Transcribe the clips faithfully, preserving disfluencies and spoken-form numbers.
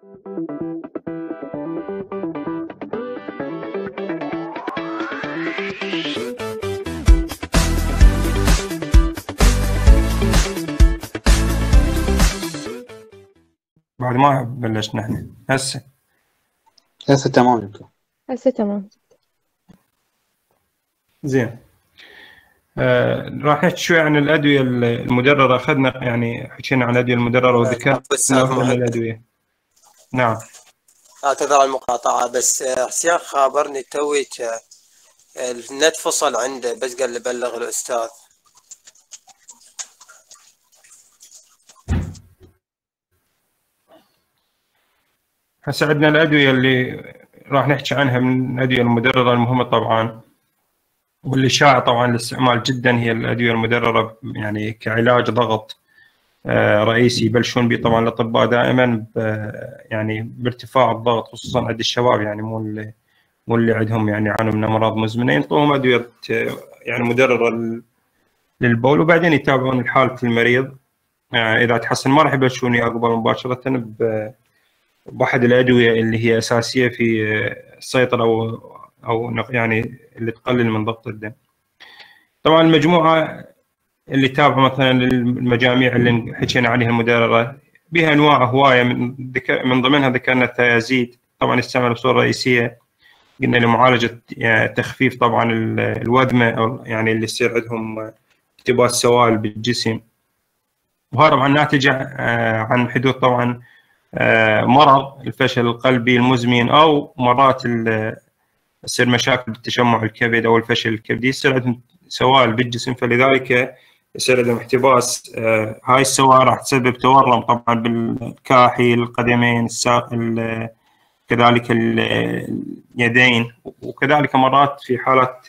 بعد ما بلشنا احنا هسه هسه تمام دكتور. هسه تمام. زين. آه، راح نحكي شوي عن الأدوية المدررة. أخذنا يعني حكينا عن الأدوية المدررة وذكرنا من الأدوية. نعم. اعتذر عن المقاطعة، بس حسين خابرني تويك النت فصل عنده، بس قال لي بلغ الأستاذ. هسه عندنا الأدوية اللي راح نحكي عنها من الأدوية المدررة المهمة طبعا، واللي شائع طبعا الاستعمال جدا، هي الأدوية المدررة يعني كعلاج ضغط رئيسي. يبلشون به طبعا الأطباء دائما يعني بارتفاع الضغط، خصوصا عند الشباب، يعني مو اللي مو اللي عندهم يعني يعانوا من أمراض مزمنة، ينطوهم أدوية يعني مدررة للبول، وبعدين يتابعون حالة المريض. يعني إذا تحسن ما راح يبلشون يعقبون مباشرة بأحد الأدوية اللي هي أساسية في السيطرة أو أو يعني اللي تقلل من ضغط الدم. طبعا المجموعة اللي تابعة مثلا المجاميع اللي حكينا عليها المدررة بها أنواع هواية، من من ضمنها ذكرنا الثيازيد، طبعا يستعمل بصورة رئيسية قلنا لمعالجة يعني تخفيف طبعا الوذمة، أو يعني اللي يصير عندهم احتباس سوائل بالجسم، وهذا طبعا ناتج عن حدوث طبعا مرض الفشل القلبي المزمن، أو مرات تصير مشاكل بالتجمع الكبد أو الفشل الكبدي، يصير عندهم سوائل بالجسم، فلذلك يصير عندهم احتباس. هاي السوائل راح تسبب تورم طبعا بالكاحي، القدمين، الساق، كذلك اليدين، وكذلك مرات في حالات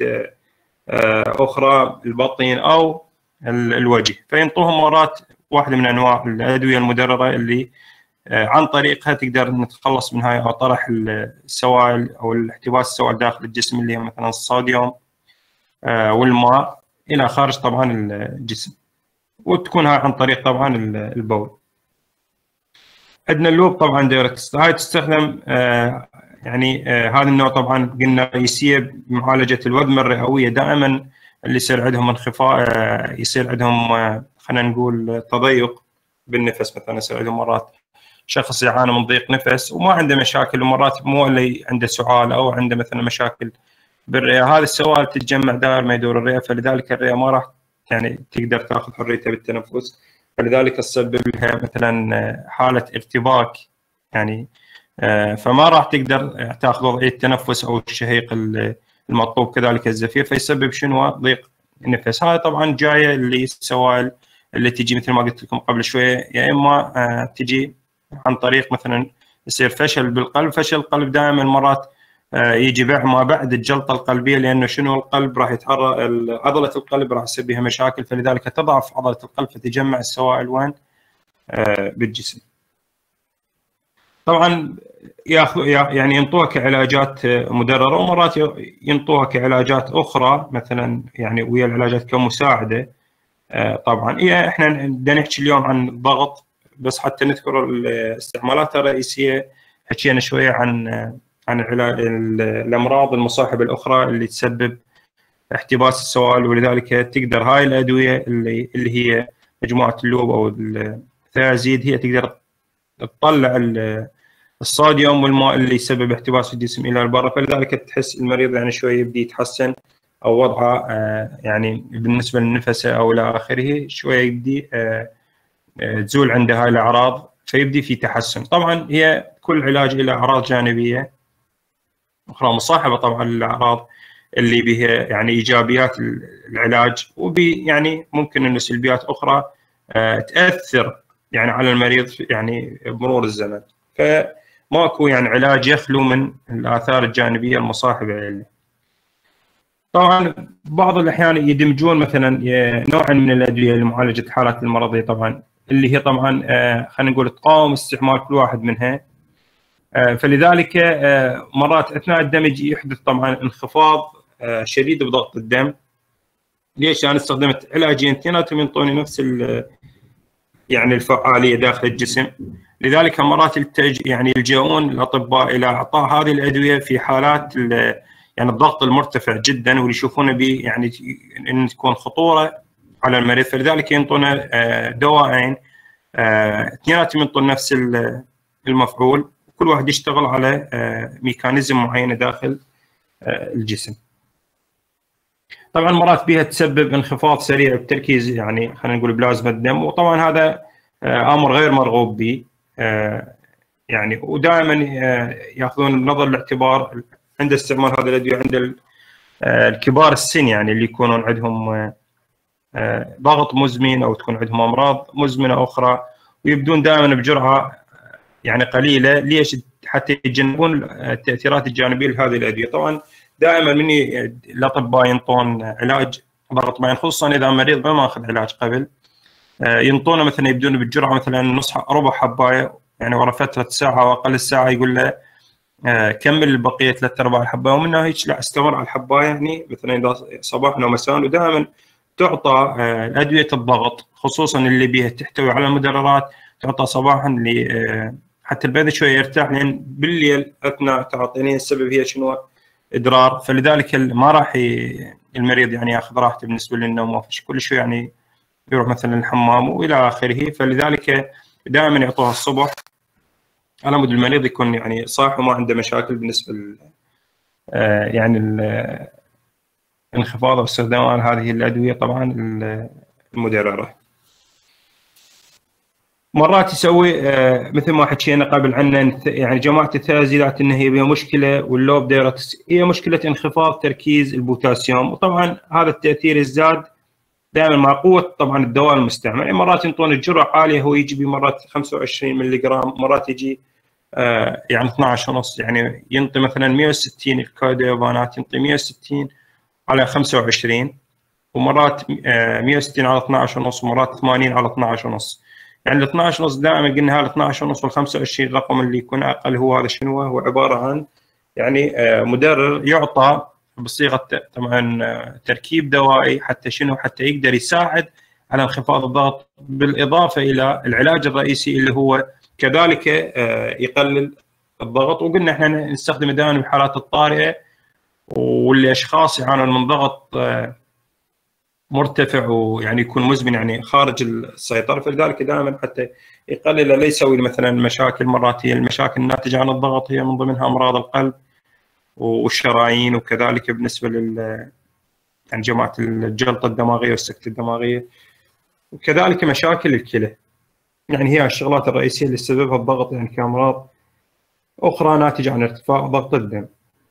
أخرى البطن أو الوجه، فينطوهم مرات واحدة من أنواع الأدوية المدررة اللي عن طريقها تقدر نتخلص من هاي، أو طرح السوائل أو الاحتباس السوائل داخل الجسم، اللي هي مثلا الصوديوم والماء إلى خارج طبعا الجسم، وتكون هاي عن طريق طبعا البول. عندنا اللوب طبعا دايركس، هاي تستخدم يعني هذا النوع طبعا قلنا رئيسية بمعالجة الوذمة الرئوية. دائما اللي يصير عندهم انخفاض، يصير عندهم خلينا نقول تضيق بالنفس، مثلا يصير عندهم مرات شخص يعاني من ضيق نفس وما عنده مشاكل، ومرات مو اللي عنده سعال او عنده مثلا مشاكل بالرئه، هذه السوائل تتجمع دائر ما يدور الرئه، فلذلك الرئه ما راح يعني تقدر تاخذ حريتها بالتنفس، فلذلك تسبب لها مثلا حاله ارتباك يعني، فما راح تقدر تاخذ وضعيه التنفس او الشهيق المطلوب، كذلك الزفير، فيسبب شنو؟ ضيق النفس. هاي طبعا جايه اللي السوائل اللي تجي مثل ما قلت لكم قبل شويه، يا اما تجي عن طريق مثلا يصير فشل بالقلب. فشل القلب دائما مرات يجي ما بعد الجلطه القلبيه، لانه شنو؟ القلب راح يتحرك، عضله القلب راح يصير بها مشاكل، فلذلك تضعف عضله القلب فتجمع السوائل وين؟ بالجسم. طبعا ياخذ يعني ينطوها كعلاجات مدرره، ومرات ينطوها كعلاجات اخرى مثلا يعني ويا العلاجات كمساعده. طبعا هي احنا بدنا نحكي اليوم عن الضغط بس حتى نذكر الاستعمالات الرئيسيه. حكينا شويه عن عن الامراض المصاحبه الاخرى اللي تسبب احتباس السوائل، ولذلك تقدر هاي الادويه اللي اللي هي مجموعه اللوب او الثيازيد هي تقدر تطلع الصوديوم والماء اللي يسبب احتباس الجسم الى البر، فلذلك تحس المريض يعني شويه يبدي يتحسن، او وضعه يعني بالنسبه للنفسه او الى اخره شويه يبدي تزول عنده هاي الاعراض، فيبدي في تحسن. طبعا هي كل علاج له اعراض جانبيه اخرى مصاحبه طبعا للاعراض اللي بها يعني ايجابيات العلاج، وبي يعني ممكن انه سلبيات اخرى تاثر يعني على المريض يعني بمرور الزمن، فماكو يعني علاج يخلو من الاثار الجانبيه المصاحبه له. طبعا بعض الاحيان يدمجون مثلا نوعا من الادويه لمعالجه الحالات المرضيه، طبعا اللي هي طبعا خلينا نقول تقاوم استعمال كل واحد منها، فلذلك مرات اثناء الدمج يحدث طبعا انخفاض شديد بضغط الدم. ليش؟ انا استخدمت علاجين اثنيناتهم ينطوني نفس يعني الفعاليه داخل الجسم، لذلك مرات التج... يعني يلجؤون الاطباء الى اعطاء هذه الادويه في حالات يعني الضغط المرتفع جدا واللي يشوفونه به يعني ان تكون خطوره على المريض، فلذلك ينطونه دواءين اثنيناتهم ينطون نفس المفعول، كل واحد يشتغل على ميكانيزم معينه داخل الجسم. طبعا مرات بها تسبب انخفاض سريع بتركيز يعني خلينا نقول بلازما الدم، وطبعا هذا امر غير مرغوب به يعني، ودائما ياخذون بنظر الاعتبار عند استعمال هذه الادويه عند الكبار السن، يعني اللي يكونون عندهم ضغط مزمن او تكون عندهم امراض مزمنه اخرى، ويبدون دائما بجرعه يعني قليله. ليش؟ حتى يتجنبون التاثيرات الجانبيه لهذه الادويه. طبعا دائما من الاطباء ينطون علاج ضغط معين، خصوصا اذا مريض ما اخذ علاج قبل، ينطونه مثلا يبدون بالجرعه مثلا نص ربع حبايه، يعني ورا فتره ساعه او اقل الساعه يقول له كمل بقيه ثلاث ارباع الحبايه، ومنها هيك لا استمر على الحبايه يعني مثلا اذا صباحا ومساء. ودائما تعطى ادويه الضغط خصوصا اللي بها تحتوي على مدررات تعطى صباحا ل حتى البعد شويه يرتاح، لان بالليل اثناء تعاطينها السبب هي شنو؟ ادرار، فلذلك ما راح المريض يعني ياخذ راحته بالنسبه للنوم، ما فيش كل شوي يعني يروح مثلا الحمام والى اخره، فلذلك دائما يعطوها الصبح على مود المريض يكون يعني صاحي وما عنده مشاكل بالنسبه ل يعني الانخفاض او استخدام هذه الادويه طبعا المدرره. مرات يسوي مثل ما حكينا قبل عنه يعني جماعه الثيازيدات انه هي بها مشكله، واللوب دايركتس هي مشكله انخفاض تركيز البوتاسيوم، وطبعا هذا التاثير يزداد دائما مع قوه طبعا الدواء المستعمل. يعني مرات ينطون الجرعه عاليه، هو يجي بمرات خمسة وعشرين مللي جرام، مرات يجي آه يعني اثنعش ونص، يعني ينطي مثلا مئة وستين الكايديوفانات ينطي مئة وستين على خمسة وعشرين، ومرات آه مئة وستين على اثنعش ونص، ومرات ثمانين على اثنعش ونص. يعني ال اثنعش ونص دائما قلنا هذا اثنعش ونص وال خمسة وعشرين الرقم اللي يكون اقل هو هذا شنو هو؟ عباره عن يعني آه مدرر يعطى بصيغه طبعا تركيب دوائي حتى شنو؟ حتى يقدر يساعد على انخفاض الضغط، بالاضافه الى العلاج الرئيسي اللي هو كذلك يقلل الضغط. وقلنا احنا نستخدم دائما بالحالات الطارئه واللي اشخاص يعانون من ضغط مرتفع ويعني يكون مزمن يعني خارج السيطره، فلذلك دائما حتى يقلل لا يسوي مثلا مشاكل. مرات هي المشاكل الناتجه عن الضغط هي من ضمنها امراض القلب والشرايين، وكذلك بالنسبه لل يعني جماعه الجلطه الدماغيه والسكته الدماغيه، وكذلك مشاكل الكلى. يعني هي الشغلات الرئيسيه اللي تسببها الضغط يعني كامراض اخرى ناتجه عن ارتفاع ضغط الدم.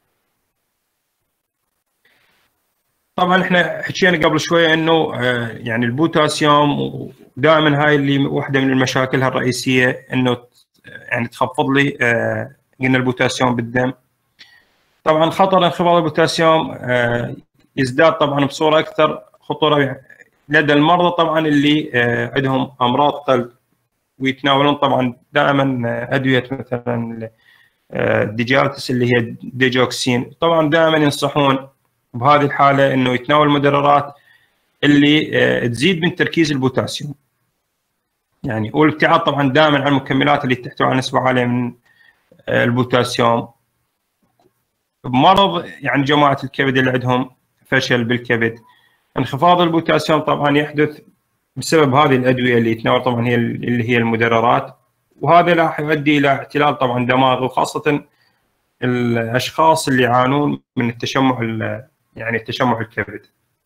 طبعا احنا حكينا قبل شويه انه يعني البوتاسيوم دائما هاي اللي واحده من المشاكلها الرئيسيه انه يعني تخفض لي قلنا البوتاسيوم بالدم. طبعا خطر انخفاض البوتاسيوم يزداد طبعا بصوره اكثر خطوره لدى المرضى طبعا اللي عندهم امراض قلب، ويتناولون طبعا دائما ادويه مثلا الديجالتس اللي هي ديجوكسين. طبعا دائما ينصحون بهذه الحاله انه يتناول مدررات اللي تزيد من تركيز البوتاسيوم، يعني والابتعاد طبعا دائما عن المكملات اللي تحتوي على نسبه عاليه من البوتاسيوم. بمرض يعني جماعه الكبد اللي عندهم فشل بالكبد، انخفاض البوتاسيوم طبعا يحدث بسبب هذه الادويه اللي يتناول طبعا هي اللي هي المدررات، وهذا راح يؤدي الى اعتلال طبعا دماغي، وخاصه الاشخاص اللي يعانون من التشمع يعني التشمع الكبد،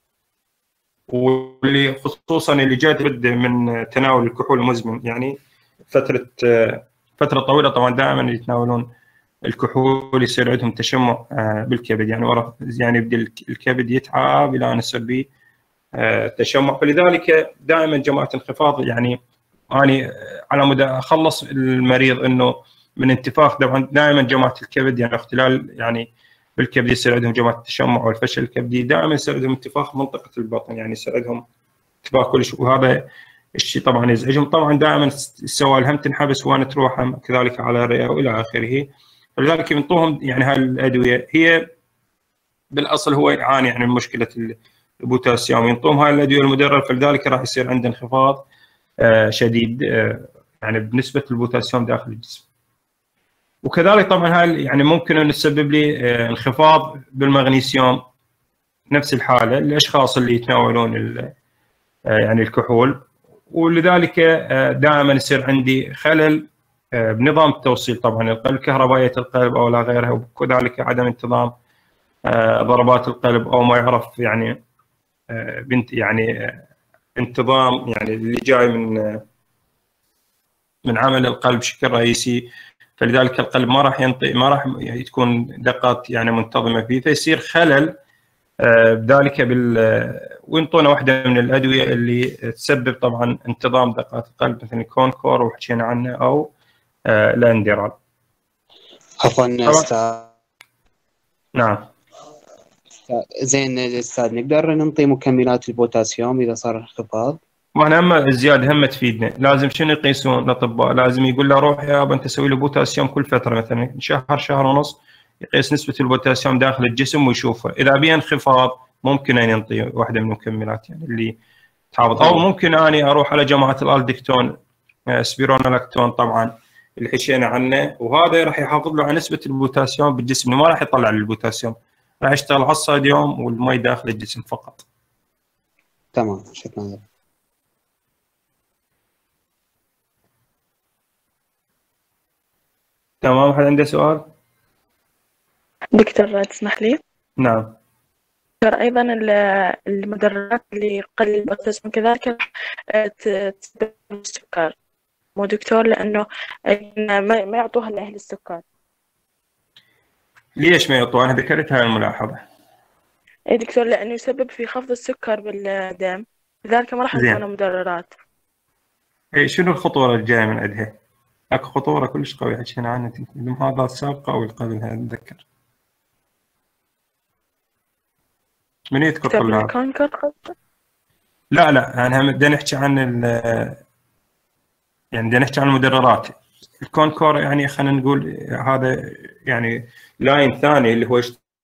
واللي خصوصا اللي جات من تناول الكحول المزمن يعني فتره فتره طويله. طبعا دائما يتناولون الكحول يصير عندهم تشمع بالكبد، يعني ورا يعني يبدا الكبد يتعب الى ان يصير تشمع. فلذلك دائما جماعه انخفاض يعني اني على مدى اخلص المريض انه من انتفاخ، طبعا دائما جماعه الكبد يعني اختلال يعني بالكبد يصير عندهم جماعه التشمع والفشل الكبدي، دائما يصير عندهم انتفاخ منطقه البطن، يعني يصير عندهم انتفاخ كل شيء، وهذا الشيء طبعا يزعجهم. طبعا دائما السوائل هم تنحبس وين تروح كذلك على الرئه والى اخره. فلذلك ينطوهم يعني هاي الادويه هي بالاصل هو يعاني يعني من مشكله البوتاسيوم، ينطوهم هاي الادويه المدرره، فلذلك راح يصير عنده انخفاض شديد يعني بنسبه البوتاسيوم داخل الجسم. وكذلك طبعا هاي يعني ممكن ان تسبب لي انخفاض بالمغنيسيوم، نفس الحاله الاشخاص اللي يتناولون يعني الكحول، ولذلك دائما يصير عندي خلل بنظام التوصيل طبعا القلب، كهربائيه القلب او لا غيرها، وكذلك عدم انتظام ضربات القلب او ما يعرف يعني بنت يعني انتظام يعني اللي جاي من من عمل القلب بشكل رئيسي. فلذلك القلب ما راح ينطي ما راح تكون دقات يعني منتظمه فيه، فيصير خلل بذلك بال وينطونا واحده من الادويه اللي تسبب طبعا انتظام دقات القلب مثل الكونكور وحكينا عنه او الاندرال. عفوا استاذ. نعم زين استاذ، نقدر ننطي مكملات البوتاسيوم اذا صار انخفاض؟ وانا هم الزياده هم تفيدنا، لازم شنو يقيسون الاطباء؟ لازم يقول له روح يا ابا انت سوي له بوتاسيوم كل فتره، مثلا شهر شهر ونص يقيس نسبه البوتاسيوم داخل الجسم ويشوفه، اذا بيه انخفاض ممكن ان ينطي واحده من المكملات يعني اللي تحافظ، او ممكن اني اروح على جماعه الالدكتون سبيرونولاكتون طبعا اللي حكينا عنه، وهذا راح يحافظ له على نسبه البوتاسيوم بالجسم، ما راح يطلع البوتاسيوم، راح يشتغل على الصوديوم والمي داخل الجسم فقط. تمام شكرا. تمام، أحد عنده سؤال؟ دكتور تسمح لي؟ نعم. دكتور أيضا المدرات اللي يقلل البوتاسيوم كذلك تسبب السكر، مو دكتور؟ لأنه ما يعطوها لأهل السكر. ليش ما يعطوها؟ أنا ذكرت هاي الملاحظة. أي دكتور، لأنه يسبب في خفض السكر بالدم، لذلك ما راح يعطونا مدررات. أي شنو الخطورة الجاية من عندها؟ اكو خطوره كلش قويه حكينا عنها، هذا السابقه او اللي قبلها اتذكر. من يذكر طلاب؟ لا لا انا بدنا نحكي عن ال يعني بدنا نحكي عن المدررات. الكونكور يعني خلينا نقول هذا يعني لاين ثاني اللي هو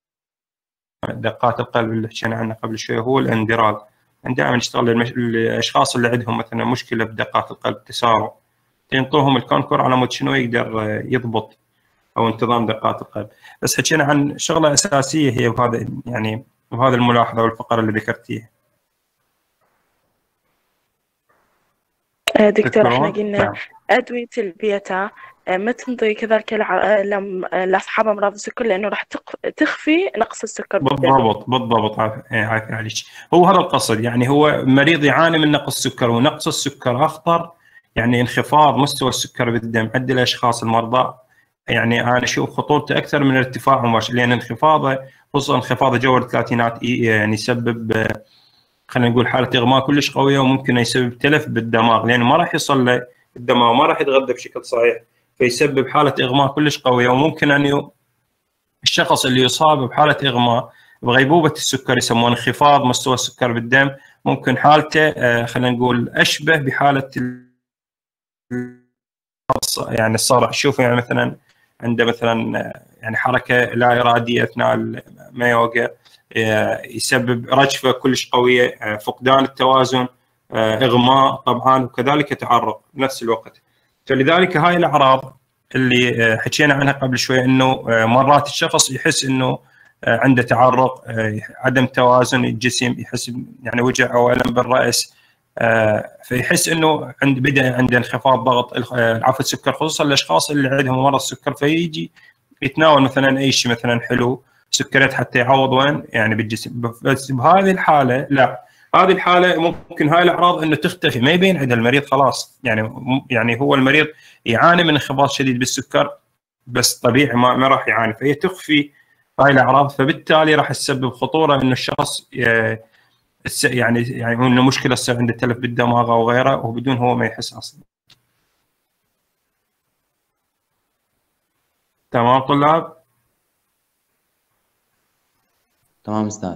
دقات القلب اللي حكينا عنه قبل شويه، هو الاندرال. دائما نشتغل الاشخاص اللي عندهم مثلا مشكله بدقات القلب تسارع، ينطوهم الكونكور على مود شنو يقدر يضبط او انتظام دقات القلب. بس حكينا عن شغله اساسيه هي بهذا يعني بهذا الملاحظه والفقره اللي ذكرتيها. دكتور احنا قلنا نعم. ادويه البيتا ما تنطي كذلك لاصحاب امراض السكر لانه راح تخفي نقص السكر بالدم. بالضبط بالضبط عافية عليك. هو هذا القصد، يعني هو مريض يعاني من نقص السكر، ونقص السكر اخطر يعني انخفاض مستوى السكر بالدم عند الاشخاص المرضى. يعني انا اشوف خطورته اكثر من ارتفاع مباشر، لان انخفاضه خصوصا انخفاض جو الثلاثينات يعني يسبب خلينا نقول حاله اغماء كلش قويه، وممكن يسبب تلف بالدماغ لانه ما راح يوصل له الدماغ، ما راح يتغذى بشكل صحيح، فيسبب حاله اغماء كلش قويه. وممكن ان الشخص اللي يصاب بحاله اغماء بغيبوبه السكر يسمونه انخفاض مستوى السكر بالدم، ممكن حالته خلينا نقول اشبه بحاله يعني الصرع. شوف يعني مثلا عنده مثلا يعني حركه لا اراديه اثناء ما يوقع، يسبب رجفه كلش قويه، فقدان التوازن، اغماء طبعا، وكذلك تعرق بنفس الوقت. فلذلك هاي الاعراض اللي حكينا عنها قبل شوي، انه مرات الشخص يحس انه عنده تعرق، عدم توازن الجسم، يحس يعني وجع او الم بالراس، فيحس انه عند بدا عنده انخفاض ضغط عفوا السكر، خصوصا الاشخاص اللي عندهم مرض السكر، فيجي يتناول مثلا اي شيء مثلا حلو سكريات حتى يعوض وين يعني بالجسم. بس بهذه الحاله لا، هذه الحاله ممكن هاي الاعراض انه تختفي، ما يبين عند المريض خلاص، يعني يعني هو المريض يعاني من انخفاض شديد بالسكر بس طبيعي ما, ما راح يعاني، فهي تخفي هاي الاعراض، فبالتالي راح تسبب خطوره انه الشخص يعني يعني انه مشكله تصير عنده تلف بالدماغ او غيره وبدون هو ما يحس اصلا. تمام طلاب؟ تمام استاذ.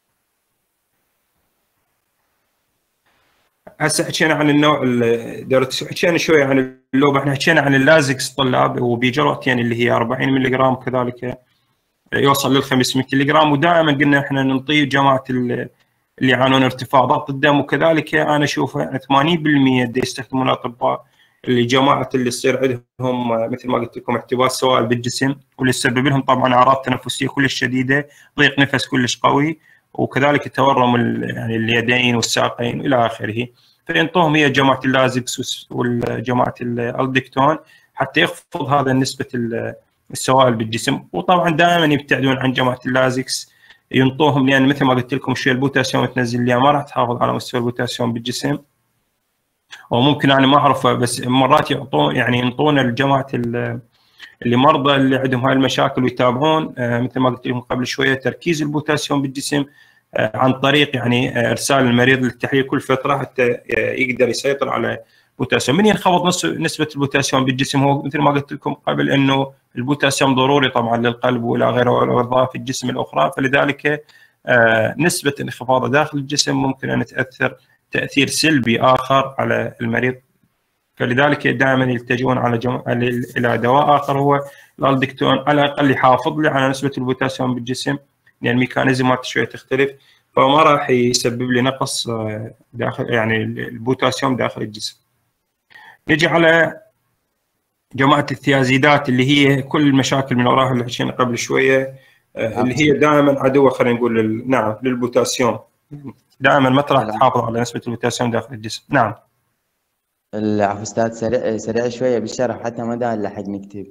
هسه حكينا عن النوع حكينا شويه عن اللوب، احنا حكينا عن اللازكس طلاب وبجرعتين اللي هي أربعين ملغ كذلك يوصل لل خمسمئة ملغ، ودائما قلنا احنا نعطيه جماعه اللي يعانون ارتفاع ضغط الدم، وكذلك انا اشوف ثمانين بالمئة يستخدمون الاطباء اللي جماعه اللي يصير عندهم مثل ما قلت لكم احتباس سوائل بالجسم، واللي يسبب لهم طبعا اعراض تنفسيه كلش شديده، ضيق نفس كلش قوي، وكذلك تورم يعني اليدين والساقين الى اخره. فينطوهم هي جماعه اللازكس والجماعه الالدكتون حتى يخفض هذا نسبه السوائل بالجسم. وطبعا دائما يبتعدون عن جماعه اللازكس، ينطوهم لان مثل ما قلت لكم شويه البوتاسيوم تنزل لي ما راح تحافظ على مستوى البوتاسيوم بالجسم. وممكن انا ما اعرفه بس مرات يعطون يعني ينطون الجماعه اللي مرضى اللي عندهم هاي المشاكل ويتابعون مثل ما قلت لكم قبل شويه تركيز البوتاسيوم بالجسم عن طريق يعني ارسال المريض للتحليل كل فتره حتى يقدر يسيطر على البوتاسيوم. من ينخفض نسبه البوتاسيوم بالجسم هو مثل ما قلت لكم قبل انه البوتاسيوم ضروري طبعا للقلب والى غيره والوظائف الجسم الاخرى، فلذلك نسبه انخفاضه داخل الجسم ممكن ان تاثر تاثير سلبي اخر على المريض. فلذلك دائما يلتجون على جم... الى دواء اخر هو الالدكتون، على الاقل يحافظ لي على نسبه البوتاسيوم بالجسم، لان يعني الميكانيزم مالته شويه تختلف، فما راح يسبب لي نقص داخل يعني البوتاسيوم داخل الجسم. نجي على جماعه الثيازيدات اللي هي كل المشاكل من وراها اللي حكينا قبل شويه، اللي هي دائما عدوه خلينا نقول لل... نعم للبوتاسيوم، دائما ما راح تحافظ على نسبه البوتاسيوم داخل الجسم. نعم. العفو استاذ، سريع سريع شويه بالشرح حتى ما دام لحق نكتب.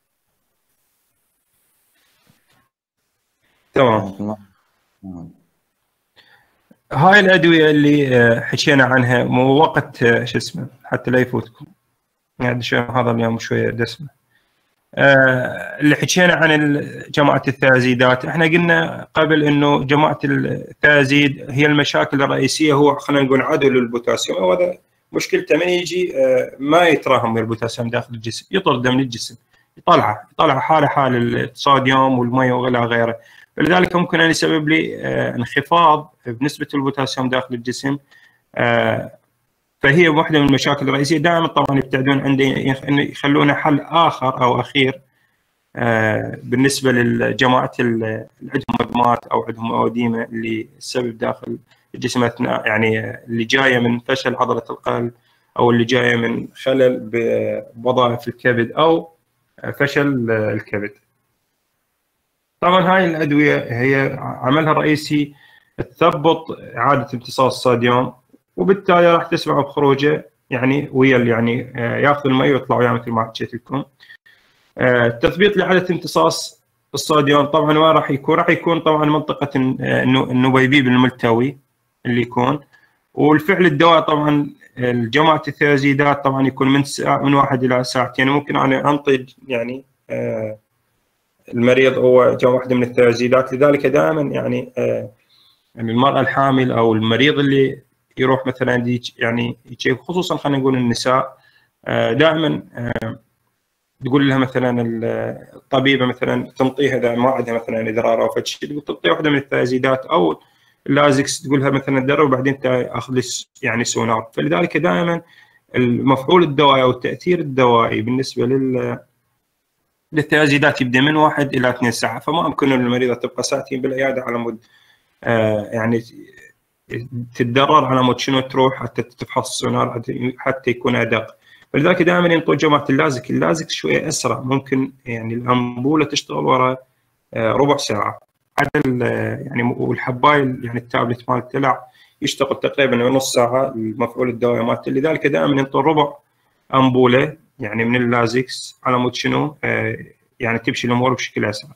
تمام. هاي الادويه اللي حكينا عنها مو وقت شو اسمه حتى لا يفوتكم، يعني هذا اليوم شويه دسمه. اللي حكينا عن جماعه الثيازيدات، احنا قلنا قبل انه جماعه الثيازيد هي المشاكل الرئيسيه، هو خلينا نقول عدو للبوتاسيوم، وهذا مشكلته من يجي ما يتراهم البوتاسيوم داخل الجسم، يطرده من الجسم، يطلعه يطلع حاله حال الصوديوم والمي والى غيره. فلذلك ممكن ان يسبب لي انخفاض بنسبه البوتاسيوم داخل الجسم. فهي واحده من المشاكل الرئيسيه. دائما طبعا يبتعدون عندي يخلونه حل اخر او اخير بالنسبه للجماعه اللي عندهم مدمات او عندهم اوديمه اللي السبب داخل الجسم اثناء يعني اللي جايه من فشل عضله القلب او اللي جايه من خلل بوظائف الكبد او فشل الكبد. طبعا هاي الادويه هي عملها الرئيسي تثبط اعاده امتصاص الصوديوم، وبالتالي راح تسمع بخروجه يعني ويا يعني ياخذ المي ويطلع وياه مثل ما حكيت لكم. تثبيط لاعاده امتصاص الصوديوم طبعا وين راح يكون؟ راح يكون طبعا منطقه النبيبيب الملتوي اللي يكون. والفعل الدواء طبعا الجماعه الثيازيدات طبعا يكون من ساعة من واحد الى ساعتين. يعني ممكن انا انطي يعني المريض هو واحده من الثيازيدات، لذلك دائما يعني يعني المراه الحامل او المريض اللي يروح مثلا يعني خصوصا خلينا نقول النساء دائما تقول لها مثلا الطبيبه مثلا تنطيها اذا ما عندها مثلا ادرار او فشي، تقول تعطيها واحده من الثيازيدات او اللازكس، تقول لها مثلا درب وبعدين اخذ لي يعني سونار. فلذلك دائما المفعول الدوائي او التاثير الدوائي بالنسبه لل للثيازيدات يبدا من واحد الى اثنين ساعه، فما يمكن المريضه تبقى ساعتين بالعياده على مود آه يعني تتضرر على مود شنو تروح حتى تفحص السونار حتى يكون ادق. فلذلك دائما ينطوا جماعه اللازك، اللازك شويه اسرع، ممكن يعني الانبوله تشتغل ورا آه ربع ساعه. حتى يعني والحبايه يعني التابلت مال التلع يشتغل تقريبا نص ساعه المفعول الدوائي مالته. لذلك دائما ينطوا ربع انبوله يعني من اللازكس على مود شنو آه يعني تمشي الامور بشكل اسرع.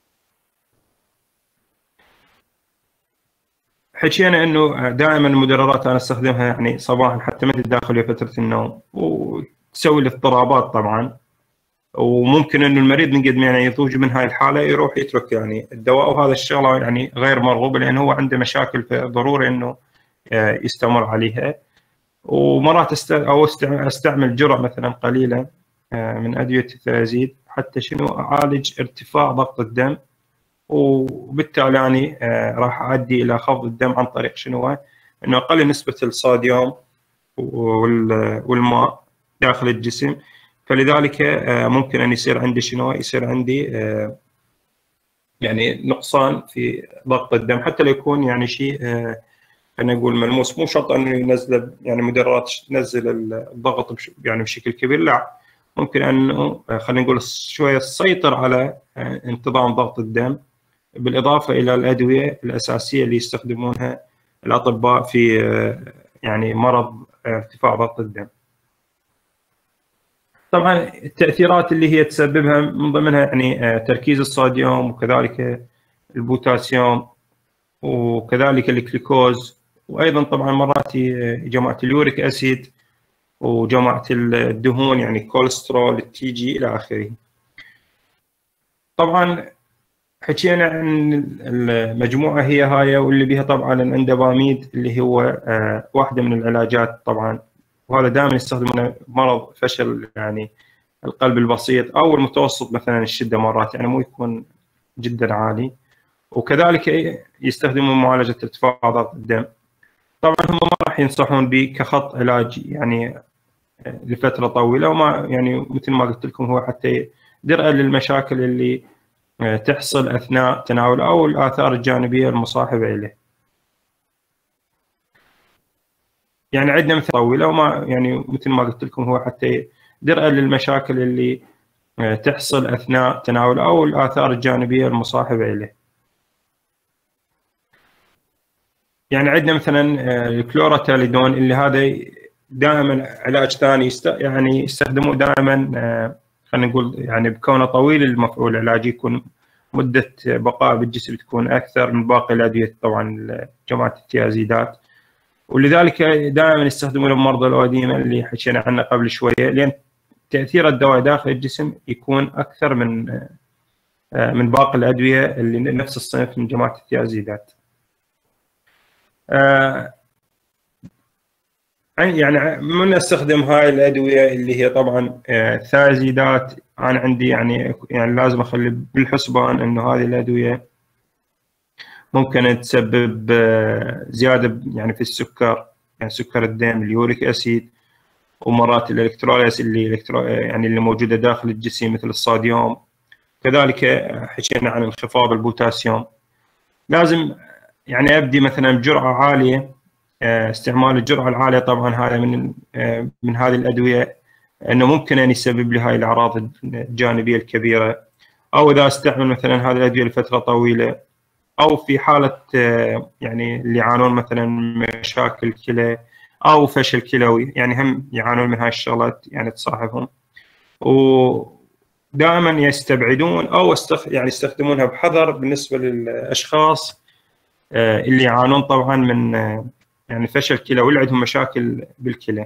حكينا انه دائما المدررات انا استخدمها يعني صباحا حتى ما تتداخل في فتره النوم وتسوي الاضطرابات طبعا، وممكن انه المريض من قد ما يعني يضوج من هاي الحاله يروح يترك يعني الدواء، وهذا الشغله يعني غير مرغوبه لانه هو عنده مشاكل فضروري انه يستمر عليها. ومرات است او استعمل جرعه مثلا قليله من ادويه الثيازيد حتى شنو اعالج ارتفاع ضغط الدم، وبالتالي يعني راح اؤدي الى خفض الدم عن طريق شنو؟ انه اقلل نسبه الصوديوم والماء داخل الجسم. فلذلك ممكن ان يصير عندي شنو؟ يصير عندي يعني نقصان في ضغط الدم حتى لو يكون يعني شيء خلينا نقول ملموس، مو شرط انه ينزل يعني مدررات تنزل الضغط يعني بشكل كبير، لا ممكن انه خلينا نقول شويه تسيطر على انتظام ضغط الدم، بالاضافه الى الادويه الاساسيه اللي يستخدمونها الاطباء في يعني مرض ارتفاع ضغط الدم. طبعا التاثيرات اللي هي تسببها من ضمنها يعني تركيز الصوديوم، وكذلك البوتاسيوم، وكذلك الجلوكوز، وايضا طبعا مرات جماعه اليوريك اسيد، وجماعه الدهون يعني الكوليسترول، التي جي الى اخره. طبعا حكينا عن المجموعه هي هاي، واللي بها طبعا الاندوباميد اللي هو واحده من العلاجات طبعا، وهذا دائما يستخدمونه مرض فشل يعني القلب البسيط او المتوسط مثلا الشده، مرات يعني مو يكون جدا عالي. وكذلك يستخدمون معالجه ارتفاع ضغط الدم. طبعا هم ما راح ينصحون به كخط علاج يعني لفتره طويله، وما يعني مثل ما قلت لكم هو حتى درءا للمشاكل اللي تحصل اثناء تناول او الاثار الجانبيه المصاحبه له. يعني عندنا مثل طويله، وما يعني مثل ما قلت لكم هو حتى درءا للمشاكل اللي تحصل اثناء تناول او الاثار الجانبيه المصاحبه له. يعني عندنا مثلا الكلوراتاليدون اللي هذا دائما علاج ثاني يست... يعني يستخدموه دائما، خلينا نقول يعني بكونه طويل المفعول العلاجي، يكون مده بقاء بالجسم تكون اكثر من باقي الادويه طبعا جماعه التيازيدات، ولذلك دائما يستخدمون المرضى الأوديمة اللي حكينا عنه قبل شويه، لان تاثير الدواء داخل الجسم يكون اكثر من من باقي الادويه اللي نفس الصنف من جماعه التيازيدات. آه يعني من استخدم هاي الادويه اللي هي طبعا آه ثازيدات، انا عندي يعني يعني لازم اخلي بالحسبان انه هذه الادويه ممكن تسبب آه زياده يعني في السكر، يعني سكر الدم، اليوريك اسيد، ومرات الالكتروليس اللي الكترو يعني اللي موجوده داخل الجسم مثل الصوديوم. كذلك حكينا عن انخفاض البوتاسيوم. لازم يعني ابدي مثلا بجرعه عاليه، استعمال الجرعه العاليه طبعا هذا من من هذه الادويه انه ممكن ان يسبب لي هاي الاعراض الجانبيه الكبيره، او اذا استعمل مثلا هذه الادويه لفتره طويله، او في حاله يعني اللي يعانون مثلا مشاكل كلى او فشل كلوي، يعني هم يعانون من هاي الشغلات يعني تصاحبهم، ودائما يستبعدون او استخ... يعني يستخدمونها بحذر بالنسبه للاشخاص اللي يعانون طبعا من يعني فشل كلى واللي عندهم مشاكل بالكلى.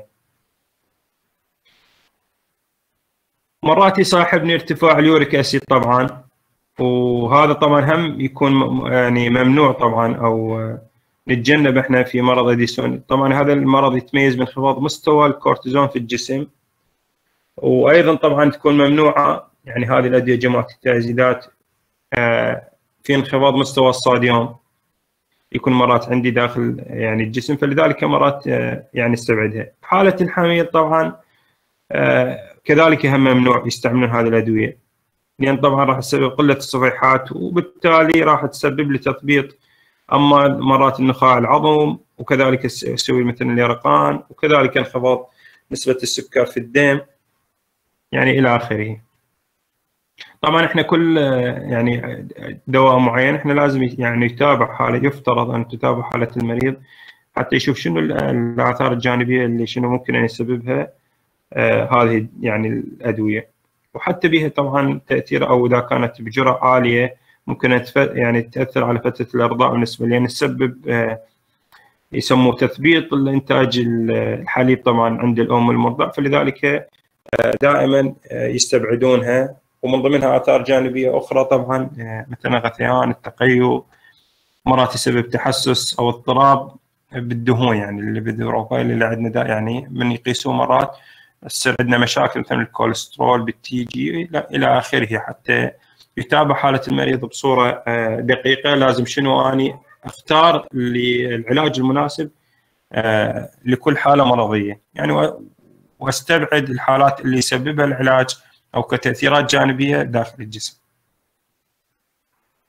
مرات يصاحبني ارتفاع اليوريك اسيد طبعا، وهذا طبعا هم يكون يعني ممنوع طبعا او نتجنب احنا في مرض اديسون. طبعا هذا المرض يتميز بانخفاض مستوى الكورتيزون في الجسم، وايضا طبعا تكون ممنوعه يعني هذه الادويه جماعه التيازيدات في انخفاض مستوى الصوديوم، يكون مرات عندي داخل يعني الجسم، فلذلك مرات يعني استبعدها. حالة الحميد طبعا كذلك هم ممنوع يستعملون هذه الأدوية، لأن طبعا راح تسبب قلة الصفيحات، وبالتالي راح تسبب لي تثبيط أما مرات النخاع العظم، وكذلك يسوي مثل اليرقان، وكذلك انخفاض نسبة السكر في الدم يعني إلى آخره. طبعا احنا كل يعني دواء معين احنا لازم يعني يتابع حاله، يفترض ان تتابع حاله المريض حتى يشوف شنو الاثار الجانبيه اللي شنو ممكن ان يسببها آه هذه يعني الادويه، وحتى بها طبعا تاثير، او اذا كانت بجرعه عاليه ممكن يعني تاثر على فتره الارضاع بالنسبه، لان تسبب آه يسموه تثبيط الانتاج الحليب طبعا عند الام والمرضع، فلذلك آه دائما آه يستبعدونها. ومن ضمنها آثار جانبية أخرى طبعا مثل غثيان، التقيؤ، مرات يسبب تحسس أو اضطراب بالدهون، يعني اللي بالبروفايل اللي عندنا دا يعني من يقيسوه مرات تصير عندنا مشاكل مثل الكوليسترول بالتي جي إلى آخره. حتى يتابع حالة المريض بصورة دقيقة، لازم شنو أني أختار للعلاج المناسب لكل حالة مرضية يعني، واستبعد الحالات اللي يسببها العلاج أو كتأثيرات جانبية داخل الجسم.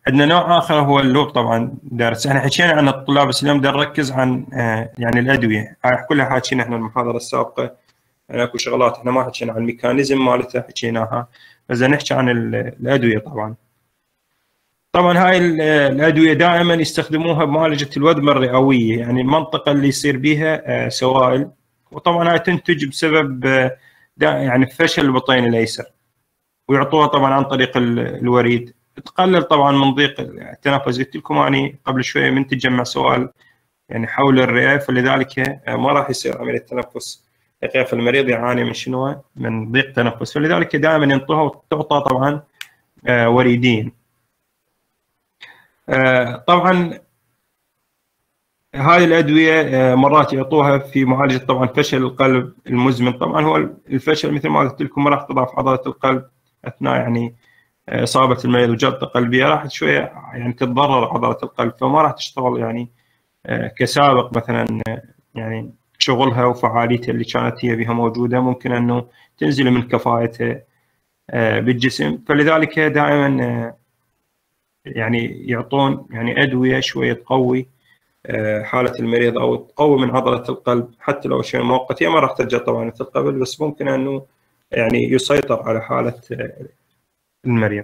عندنا نوع اخر هو اللوب طبعا دارس. احنا حكينا عن الطلاب بس اليوم بدنا نركز عن آه يعني الادويه، هاي كلها حاكينا احنا المحاضره السابقه، يعني اكو شغلات احنا ما حكينا عن الميكانيزم مالتها حكيناها، بس نحكي عن الادويه. طبعا طبعا هاي الادويه دائما يستخدموها بمعالجه الوذمه الرئويه، يعني المنطقه اللي يصير بيها آه سوائل، وطبعا هاي تنتج بسبب آه يعني فشل البطين الايسر، ويعطوها طبعا عن طريق الوريد. تقلل طبعا من ضيق التنفس. قلت لكم اني قبل شويه من تتجمع سوائل يعني حول الرئه، فلذلك ما راح يصير عمليه تنفس دقيقه، فالمريض يعاني من شنو؟ من ضيق تنفس، فلذلك دائما ينطوها وتعطى طبعا وريدين. طبعا هذه الادويه مرات يعطوها في معالجه طبعا فشل القلب المزمن. طبعا هو الفشل مثل ما قلت لكم ما راح تضعف عضله القلب اثناء يعني اصابه المريض وجلطه قلبيه، راح شويه يعني تتضرر عضله القلب، فما راح تشتغل يعني كسابق مثلا يعني شغلها وفعاليتها اللي كانت هي بها موجوده، ممكن انه تنزل من كفاءتها بالجسم. فلذلك دائما يعني يعطون يعني ادويه شويه تقوي حاله المريض او تقوي من عضله القلب، حتى لو شيء مؤقت، هي ما راح ترجع طبعا مثل قبل، بس ممكن انه يعني يسيطر على حاله المريض.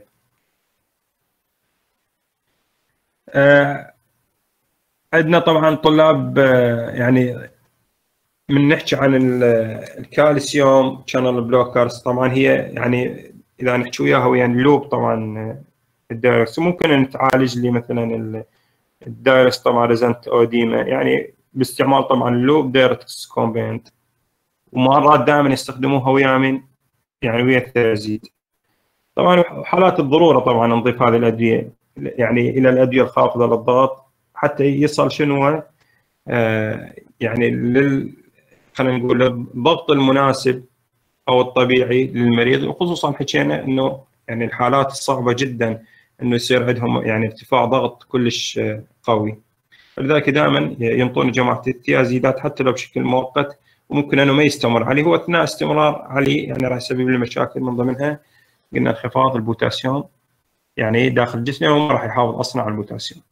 عندنا طبعا طلاب يعني من نحكي عن الكالسيوم شانل بلوكرز، طبعا هي يعني اذا نحكي وياها ويا اللوب طبعا الدايركس، ممكن ان تعالج لي مثلا الدايركس طبعا ريزنت اوديما، يعني باستعمال طبعا اللوب دايركس كومبينت، ومرات دائما يستخدموها ويا من يعني ويا الثيازيد. طبعا حالات الضروره طبعا نضيف هذه الادويه يعني الى الادويه الخافضه للضغط حتى يصل شنو آه يعني لل خلينا نقول الضغط المناسب او الطبيعي للمريض، وخصوصا حكينا انه يعني الحالات الصعبه جدا انه يصير عندهم يعني ارتفاع ضغط كلش قوي، فلذلك دائما ينطون جماعه الثيازيدات حتى لو بشكل مؤقت، وممكن انه ما يستمر عليه، هو اثناء استمرار عليه يعني راح يسبب له مشاكل، من ضمنها قلنا انخفاض البوتاسيوم يعني داخل الجسم، وما راح يحافظ اصلا على البوتاسيوم.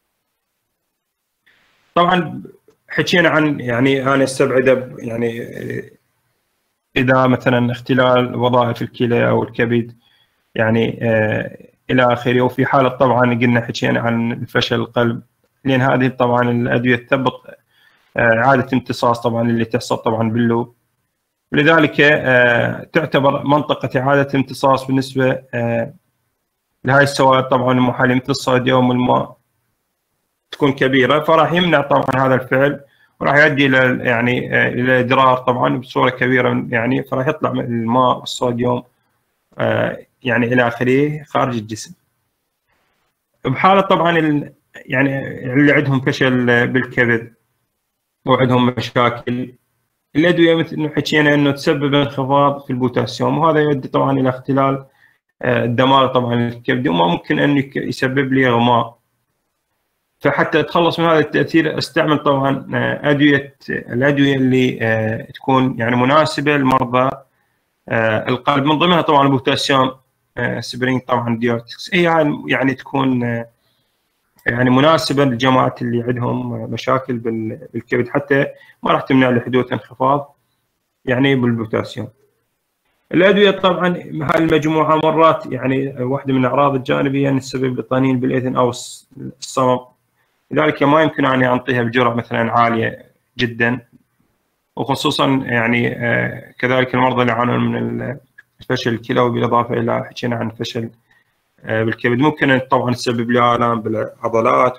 طبعا حكينا عن يعني انا استبعد يعني اذا مثلا اختلال وظائف الكلى او الكبد يعني آه الى اخره، وفي حاله طبعا قلنا حكينا عن فشل القلب، لان هذه طبعا الادويه تثبط آه اعاده امتصاص طبعا اللي تحصل طبعا باللوب، لذلك آه تعتبر منطقه اعاده امتصاص بالنسبه آه لهاي السوائل طبعا المحاليه مثل الصوديوم والماء تكون كبيره، فراح يمنع طبعا هذا الفعل، وراح يؤدي الى يعني آه الى اضرار طبعا بصوره كبيره، يعني فراح يطلع الماء والصوديوم آه يعني الى اخره خارج الجسم. بحاله طبعا يعني اللي عندهم فشل بالكبد وعندهم مشاكل، الادويه مثل ما حكينا انه تسبب انخفاض في البوتاسيوم، وهذا يؤدي طبعا الى اختلال الدمار طبعا الكبدي، وما ممكن انه يسبب لي اغماء. فحتى اتخلص من هذا التاثير استعمل طبعا ادويه الادويه اللي تكون يعني مناسبه لمرضى القلب، من ضمنها طبعا البوتاسيوم سبرين طبعا ديورتكس، هي يعني تكون يعني مناسبه للجماعه اللي عندهم مشاكل بالكبد، حتى ما راح تمنع لحدوث انخفاض يعني بالبوتاسيوم. الادويه طبعا هاي المجموعه مرات يعني واحده من الاعراض الجانبيه ان تسبب لطنين بالاذن او الصمم، لذلك ما يمكن ان اعطيها بجرعه مثلا عاليه جدا، وخصوصا يعني كذلك المرضى اللي يعانون من الفشل الكلوي، بالاضافه الى حكينا عن فشل بالكبد، ممكن طبعا تسبب لي الام بالعضلات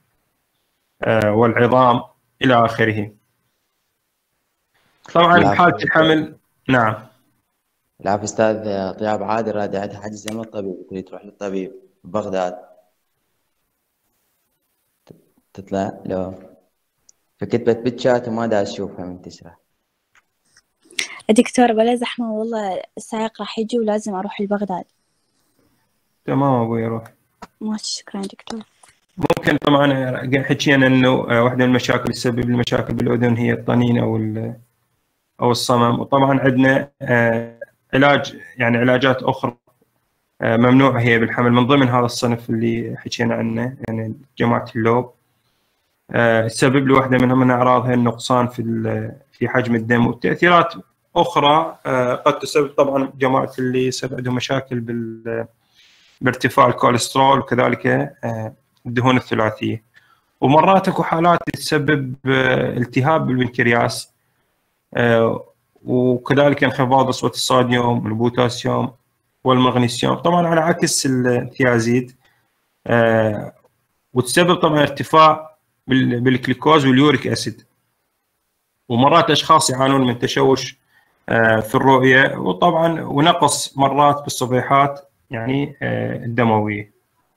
والعظام الى اخره. طبعا حاله الحمل. نعم. العفو استاذ طياب عادل، راد عندها حجز من الطبيب، تريد تروح للطبيب ببغداد تطلع لو فكتبت بالشات وما دا اشوفها من تشرح. دكتور بلا زحمه والله السائق راح يجي ولازم اروح لبغداد. تمام ابوي روح. ماشي شكرا دكتور. ممكن طبعا حكينا انه واحده من المشاكل اللي تسبب المشاكل بالاذن هي الطنين او او الصمم، وطبعا عندنا علاج يعني علاجات اخرى ممنوعة هي بالحمل من ضمن هذا الصنف اللي حكينا عنه، يعني جماعة اللوب. تسبب لي واحدة منهم من أعراضها النقصان في في حجم الدم، والتأثيرات أخرى قد تسبب طبعا جماعة اللي يصير عندهم مشاكل بال بارتفاع الكوليسترول، وكذلك الدهون الثلاثية. ومرات اكو حالات تسبب التهاب بالبنكرياس، وكذلك انخفاض نسبة الصوديوم والبوتاسيوم والمغنيسيوم، طبعا على عكس الثيازيد. وتسبب طبعا ارتفاع بالجلوكوز واليوريك اسيد. ومرات اشخاص يعانون من تشوش في الرؤية، وطبعا ونقص مرات بالصفيحات يعني الدموية.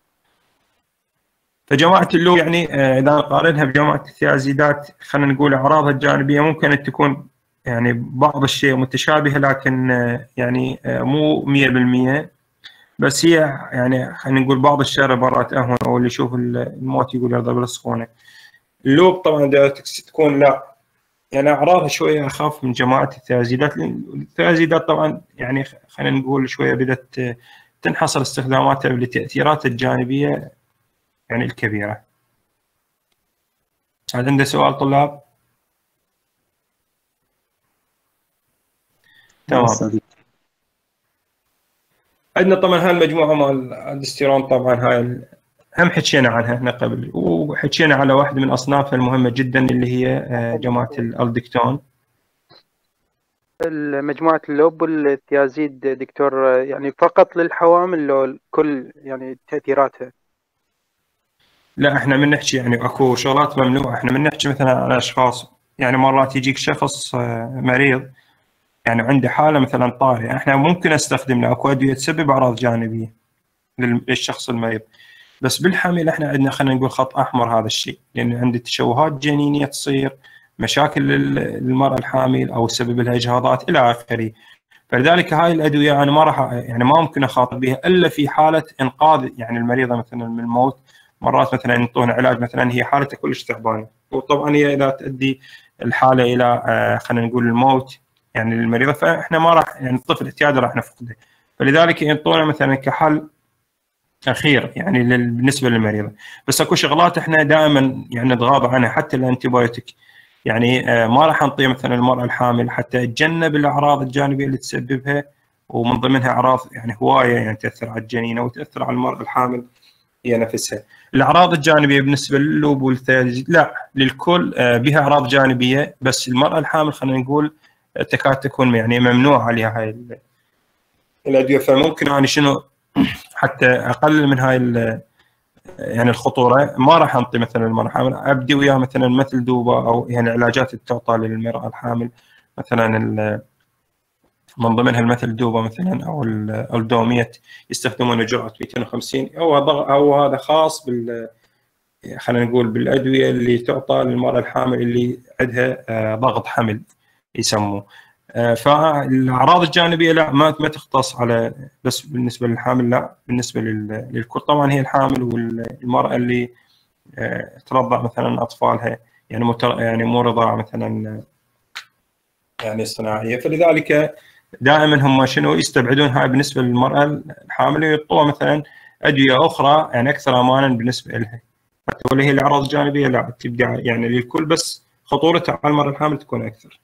فجماعة اللوب يعني إذا نقارنها بجماعة الثيازيدات، خلينا نقول أعراضها الجانبية ممكن أن تكون يعني بعض الشيء متشابهة، لكن يعني مو مية بالمية، بس هي يعني خلينا نقول بعض الشر مرات أهون، أو اللي يشوف الموت يقول يرضى بالسخونة. اللوب طبعا تكون لا يعني أعراضها شوية أخف من جماعة الثيازيدات. الثيازيدات طبعا يعني خلينا نقول شوية بدأت تنحصر استخداماتها للتأثيرات الجانبية يعني الكبيرة. هل عنده سؤال طلاب؟ تمام. عندنا طبعا هاي المجموعة مال الدستيرون، طبعا هاي هم حكينا عنها احنا قبل، وحكينا على واحدة من أصنافها المهمة جدا اللي هي جماعة الألدكتون. مجموعة اللوب والثيازيد دكتور يعني فقط للحوامل لو كل يعني تأثيراتها؟ لا احنا من نحكي يعني اكو شغلات ممنوعة. احنا من نحكي مثلا على اشخاص، يعني مرات يجيك شخص مريض يعني عنده حالة مثلا طارئة، احنا ممكن استخدم له اكو ادوية تسبب اعراض جانبية للشخص المريض، بس بالحمل احنا عندنا خلينا نقول خط احمر هذا الشيء، لان يعني عنده تشوهات جنينية تصير، مشاكل للمرأة الحامل او سبب لها اجهاضات الى اخره. فلذلك هاي الادوية انا ما راح يعني ما ممكن اخاطب بها الا في حالة انقاذ يعني المريضة مثلا من الموت. مرات مثلا ينطون علاج مثلا هي حالته كلش تعبانه، وطبعا هي اذا تؤدي الحاله الى خلينا نقول الموت يعني للمريضه، فاحنا ما راح يعني الطفل اعتيادي راح نفقده. فلذلك ينطونه مثلا كحل اخير يعني بالنسبه للمريضه. بس اكو شغلات احنا دائما يعني نتغاضى عنها، حتى الانتيبيوتيك يعني ما راح نعطيه مثلا المراه الحامل حتى تتجنب الاعراض الجانبيه اللي تسببها، ومن ضمنها اعراض يعني هوايه يعني تاثر على الجنين وتاثر على المراه الحامل هي نفسها. الاعراض الجانبيه بالنسبه لللوب والثيازيد لا، للكل بها اعراض جانبيه، بس المراه الحامل خلينا نقول تكاد تكون يعني ممنوع عليها هاي الادويه. فممكن انا شنو حتى اقلل من هاي يعني الخطوره، ما راح انطي مثلا المراه الحامل، ابدي وياها مثلا مثل دوبا او يعني علاجات تعطى للمراه الحامل مثلا من ضمنها المثل دوبا مثلا او الدوميت، يستخدمون جرعه مئتين وخمسين، او او هذا خاص بال خلينا نقول بالادويه اللي تعطى للمراه الحامل اللي عندها ضغط حمل يسموه. فالاعراض الجانبيه لا ما ما تختص على بس بالنسبه للحامل، لا بالنسبه للكل. طبعا هي الحامل والمراه اللي ترضع مثلا اطفالها يعني متر يعني مو رضاعه مثلا يعني صناعيه، فلذلك دائما هم شنو يستبعدون هاي بالنسبه للمراه الحامل، ويعطوها مثلا ادويه اخرى يعني اكثر امانا بالنسبه لها. حتى ولا هي الاعراض الجانبيه لا تبدا يعني للكل، بس خطورتها على المراه الحامل تكون اكثر.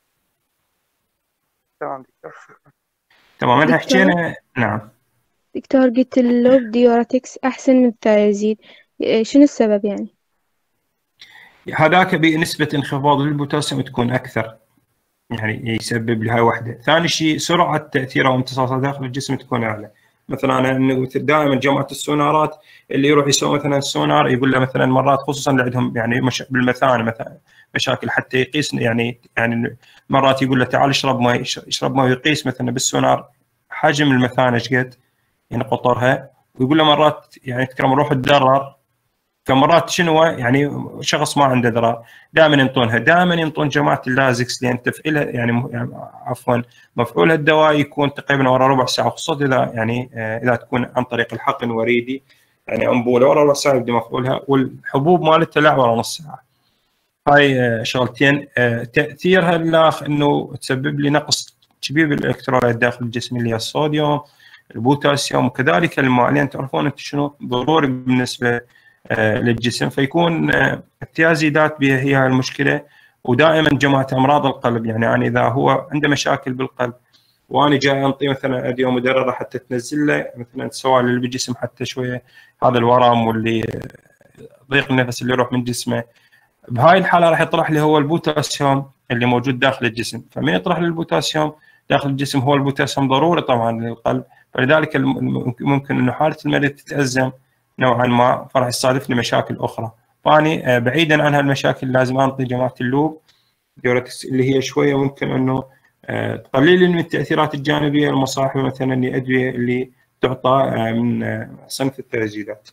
تمام دكتور. تمام احنا حكينا. نعم دكتور، قلت اللوب ديوراتكس احسن من الثيازيد، شنو السبب يعني؟ هذاك بنسبه انخفاض البوتاسيوم تكون اكثر، يعني يسبب لها وحده. ثاني شيء سرعه تاثيره وامتصاصه داخل الجسم تكون اعلى. مثلا انا انه دائما جماعه السونارات اللي يروح يسوي مثلا السونار يقول له مثلا مرات خصوصا اللي عندهم يعني مش بالمثانه مثلا مشاكل حتى يقيس يعني يعني مرات يقول له تعال اشرب ماء يشرب ماء ويقيس مثلا بالسونار حجم المثانه ايش قد يعني قطرها، ويقول له مرات يعني تكرم روح تدرر. فمرات شنو يعني شخص ما عنده ضرر دائما ينطونها، دائما ينطون جماعه اللازكس لان تفعيلها يعني, يعني عفوا مفعولها الدوائي يكون تقريبا ورا ربع ساعه، خصوصا اذا يعني اذا تكون عن طريق الحقن وريدي يعني امبوله ورا ربع ساعه يبدا مفعولها، والحبوب مالتها لا ورا نص ساعه. هاي شغلتين. تاثيرها الاخ انه تسبب لي نقص كبير بالالكترولايت داخل الجسم اللي هي الصوديوم، البوتاسيوم وكذلك الماء، لان تعرفون انتم شنو ضروري بالنسبه للجسم. فيكون التيازيدات بها هي المشكله. ودائما جماعه امراض القلب، يعني انا اذا هو عنده مشاكل بالقلب وانا جاي انطي مثلا ادويه مدرره حتى تنزل له مثلا سواء اللي بالجسم حتى شويه هذا الورم واللي ضيق النفس اللي يروح من جسمه، بهاي الحاله راح يطرح لي هو البوتاسيوم اللي موجود داخل الجسم. فمن يطرح لي البوتاسيوم داخل الجسم، هو البوتاسيوم ضروري طبعا للقلب، فلذلك ممكن انه حاله المريض تتازم نوعا ما، فراح يصادفني مشاكل اخرى. فاني بعيدا عن هالمشاكل لازم انطي جماعه اللوب ديوريتكس اللي هي شويه ممكن انه تقلل لي من التاثيرات الجانبيه المصاحبه مثلا لادويه اللي تعطى من صنف التيازيدات.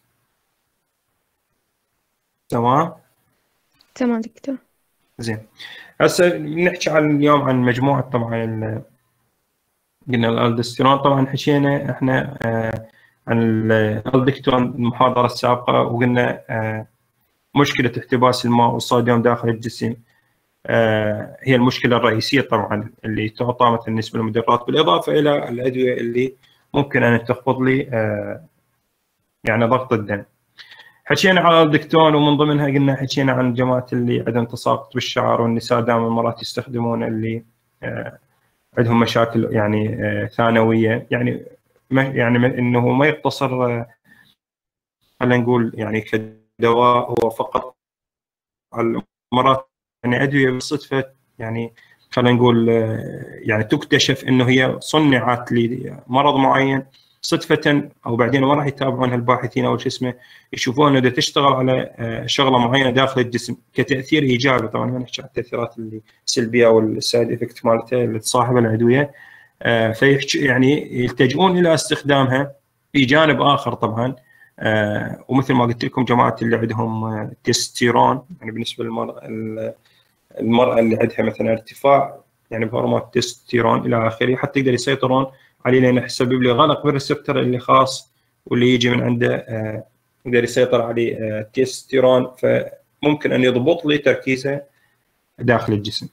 تمام؟ تمام دكتور. زين. هسه بنحكي عن اليوم عن مجموعه طبعا قلنا الالدوستيرون. طبعا حكينا احنا عن الالدكتون المحاضره السابقه، وقلنا مشكله احتباس الماء والصوديوم داخل الجسم هي المشكله الرئيسيه طبعا اللي تعطى مثلا بالنسبه للمدرات، بالاضافه الى الادويه اللي ممكن ان تخفض لي يعني ضغط الدم. حكينا على الدكتون، ومن ضمنها قلنا حكينا عن جماعه اللي عندهم تساقط بالشعر، والنساء دائما مرات يستخدمون اللي عندهم مشاكل يعني ثانويه، يعني ما يعني انه ما يقتصر خلينا نقول يعني كدواء هو فقط على مرات يعني ادويه بالصدفه يعني خلينا نقول يعني تكتشف انه هي صنعت لمرض معين صدفه، او بعدين ما راح يتابعون الباحثين او شو اسمه يشوفون انها تشتغل على شغله معينه داخل الجسم كتاثير ايجابي. طبعا ما نحكي عن التاثيرات اللي سلبيه او السايد افكت مالتها اللي تصاحب الادويه، فيحكي يعني يلتجؤون الى استخدامها في جانب اخر طبعا. ومثل ما قلت لكم جماعه اللي عندهم تستيرون، يعني بالنسبه للمراه المراه اللي عندها مثلا ارتفاع يعني بهرمون التستيرون الى اخره، حتى يقدر يسيطرون عليه لانه يسبب لي غلق بالريسبتر اللي خاص واللي يجي من عنده يقدر يسيطر عليه التستيرون، فممكن ان يضبط لي تركيزه داخل الجسم.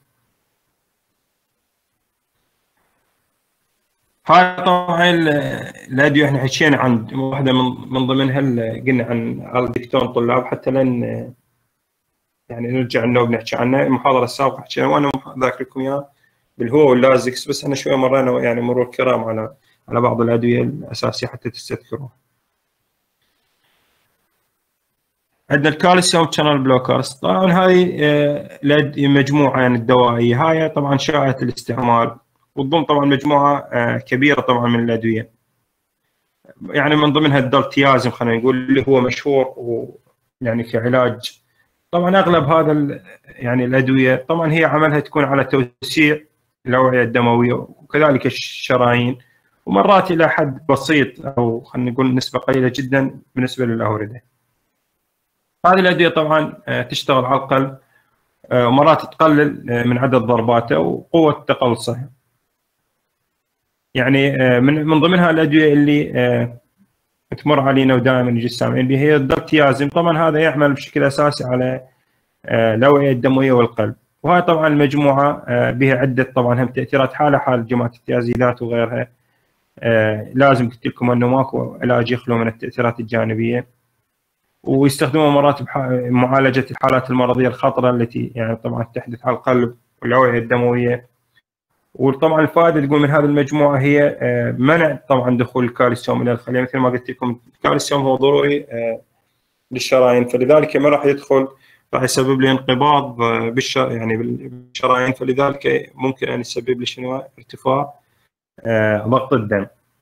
هاي طبعا الادويه احنا حكينا عن واحده من من ضمنها قلنا عن الدكتون طلاب، حتى لن يعني نرجع انه بنحكي عنه. المحاضره السابقه حكينا وانا ذاكر لكم اياه بالهو واللازكس، بس احنا شويه مرينا يعني مرور كرام على على بعض الادويه الاساسيه حتى تستذكروها. عندنا الكالسيوم شانل بلوكرز. طبعا هذه مجموعه يعني الدوائيه، هاي طبعا شائعه الاستعمال وتضم طبعا مجموعه كبيره طبعا من الادويه، يعني من ضمنها الدالتيازم خلينا نقول اللي هو مشهور ويعني كعلاج. طبعا اغلب هذا يعني الادويه طبعا هي عملها تكون على توسيع الاوعيه الدمويه وكذلك الشرايين، ومرات الى حد بسيط او خلينا نقول نسبه قليله جدا بالنسبه للاورده. هذه الادويه طبعا تشتغل على القلب، ومرات تقلل من عدد ضرباته وقوه تقلصه. يعني من من ضمنها الادويه اللي تمر علينا ودائما نجي سامعين بها هي الدالتيازم. طبعا هذا يعمل بشكل اساسي على الاوعيه الدمويه والقلب، وهي طبعا المجموعه بها عده طبعا هم تاثيرات حاله حال جماعه التيازيدات وغيرها. لازم قلت لكم انه ماكو علاج يخلو من التاثيرات الجانبيه، ويستخدمون مرات بمعالجه الحالات المرضيه الخطره التي يعني طبعا تحدث على القلب والاوعيه الدمويه. وطبعا الفائده تقول من هذه المجموعه هي منع طبعا دخول الكالسيوم الى الخليه. مثل ما قلت لكم الكالسيوم هو ضروري للشرايين، فلذلك ما راح يدخل راح يسبب لي انقباض بالش يعني بالشرايين، فلذلك ممكن ان يسبب لي شنو ارتفاع ضغط الدم.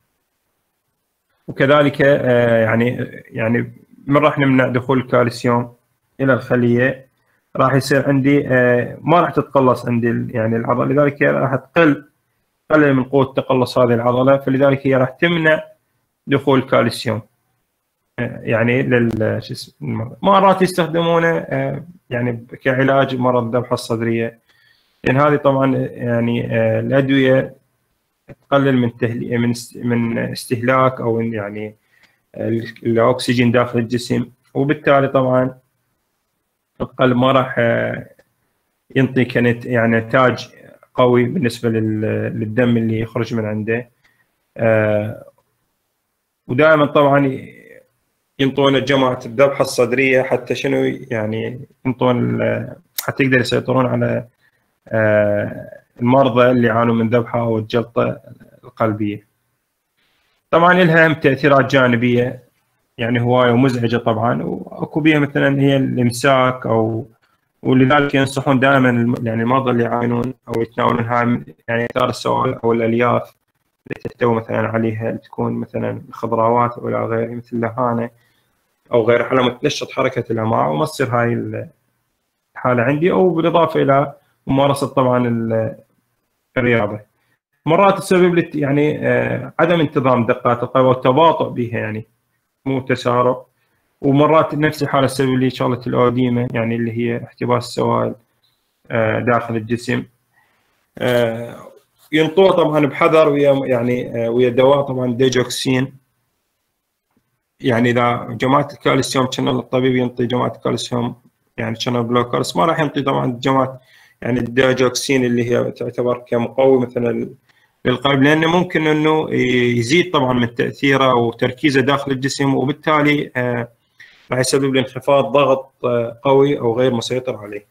وكذلك يعني يعني من راح نمنع دخول الكالسيوم الى الخليه راح يصير عندي ما راح تتقلص عندي يعني العضله، لذلك راح تقل تقلل من قوه تقلص هذه العضله، فلذلك هي راح تمنع دخول الكالسيوم يعني لل شو اسمه. مرات يستخدمونه يعني كعلاج مرض الذبحه الصدريه، لان هذه طبعا يعني الادويه تقلل من تهلي من من استهلاك او يعني الاكسجين داخل الجسم، وبالتالي طبعا القلب ما راح ينطي كانت يعني نتاج قوي بالنسبه للدم اللي يخرج من عنده. ودائما طبعا ينطون جماعة الذبحة الصدرية حتى شنو يعني ينطون حتى يقدر يسيطرون على المرضى اللي يعانون من ذبحة أو الجلطة القلبية. طبعا لها تأثيرات جانبية يعني هواية ومزعجة طبعا، وأكو بيها مثلا هي الإمساك أو ولذلك ينصحون دائما يعني المرضى اللي يعانون أو يتناولون هاي يعني إثار السوائل أو الألياف اللي تحتوي مثلا عليها اللي تكون مثلا خضروات أو إلى غيره مثل اللهانة أو غير على ما تنشط حركة الأمعاء وما تصير هاي الحالة عندي، أو بالإضافة إلى ممارسة طبعا الرياضة. مرات تسبب يعني عدم انتظام دقات القلب والتباطؤ بها يعني مو تسارع، ومرات نفس الحالة تسبب لي شغلة الأوديمة يعني اللي هي احتباس السوائل داخل الجسم. ينطوه طبعا بحذر ويا يعني ويا دواء طبعا ديجوكسين. يعني إذا جماعة الكالسيوم كان الطبيب ينطي جماعة الكالسيوم يعني كان بلوكرز، ما راح ينطي طبعا جماعة يعني الديجوكسين اللي هي تعتبر كمقوي مثلا للقلب، لأنه ممكن إنه يزيد طبعا من تأثيره وتركيزه داخل الجسم، وبالتالي راح يسبب له انخفاض ضغط قوي أو غير مسيطر عليه.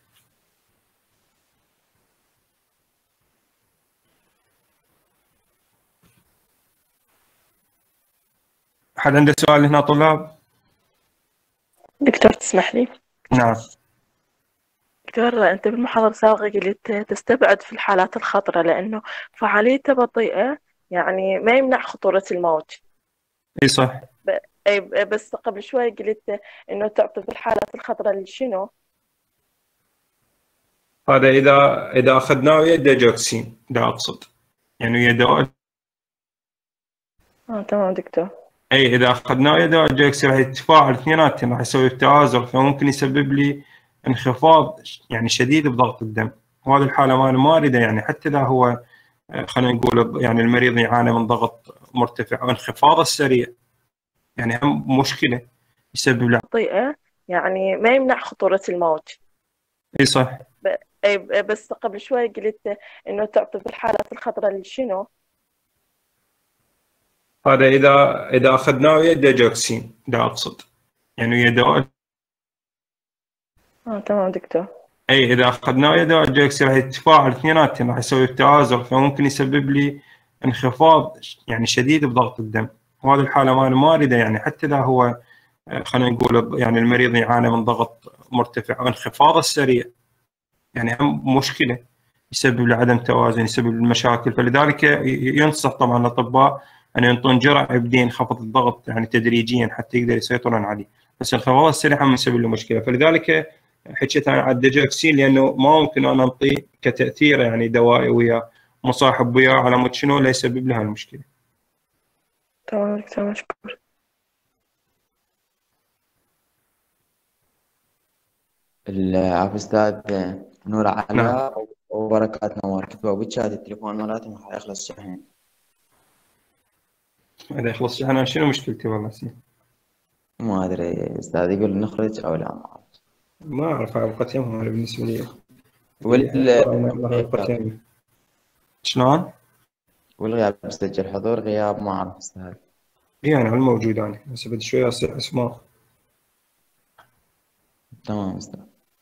أحد عنده سؤال هنا طلاب؟ دكتور تسمح لي؟ نعم. دكتور أنت بالمحاضرة السابقة قلت تستبعد في الحالات الخطرة لأنه فعاليته بطيئة يعني ما يمنع خطورة الموت. اي صح. أي بس قبل شوي قلت إنه تعطي في الحالات الخطرة لشنو؟ هذا إذا إذا أخذناه ويا ديجوكسين ده أقصد يعني ويا دواء. آه تمام دكتور. أي إذا أخذناه ويا دواء ديجوكسين راح يتفاعل اثنيناتهم، راح يسوي تآزر، فممكن يسبب لي انخفاض يعني شديد بضغط الدم، وهذه الحالة ما ما أريده يعني حتى إذا هو خلينا نقول يعني المريض يعاني من ضغط مرتفع وانخفاض السريع يعني هم مشكلة يسبب له بطيئة يعني ما يمنع خطورة الموت. اي صح. أي بس قبل شوي قلت إنه تعطي في الحالات الخطرة لشنو؟ هذا إذا إذا أخذناه ويا ديجوكسين ده أقصد يعني ويا دواء. آه تمام دكتور. أي إذا أخذناه ويا دواء ديجوكسين راح يتفاعل اثنيناتهم، راح يسوي تآزر، فممكن يسبب لي انخفاض يعني شديد بضغط الدم، وهذه الحالة ما ما أريده يعني حتى إذا هو خلينا نقول يعني المريض يعاني من ضغط مرتفع وانخفاض السريع يعني هم مشكلة يسبب له عدم توازن، يسبب له مشاكل. فلذلك ينصح طبعا الأطباء أن ينطون جرعة يبدين ينخفض الضغط يعني تدريجيا حتى يقدر يسيطرون عليه، بس الانخفاض السريع هم يسبب له مشكلة. فلذلك حكيت أنا على الديجوكسين لأنه ما ممكن أنا أنطيه كتأثير يعني دوائي ويا مصاحب وياه على مود شنو لا يسبب لها المشكلة. تمام دكتور مشكور. العفو أستاذ نور عليا. نعم. وبركات نور كتبوا بالشات التليفون مالتهم حيخلص شحن. إذا يخلص شحن شنو مشكلتي والله سين؟ ما أدري أستاذ يقول نخرج أو لا ما أعرف. ما أعرف أوقات يوم هذا بالنسبة لي. وال شلون؟ والغياب مسجل حضور غياب ما أعرف أستاذ. إيه أنا الموجود أنا بس بدي شوية أصيح اسمه. تمام أستاذ.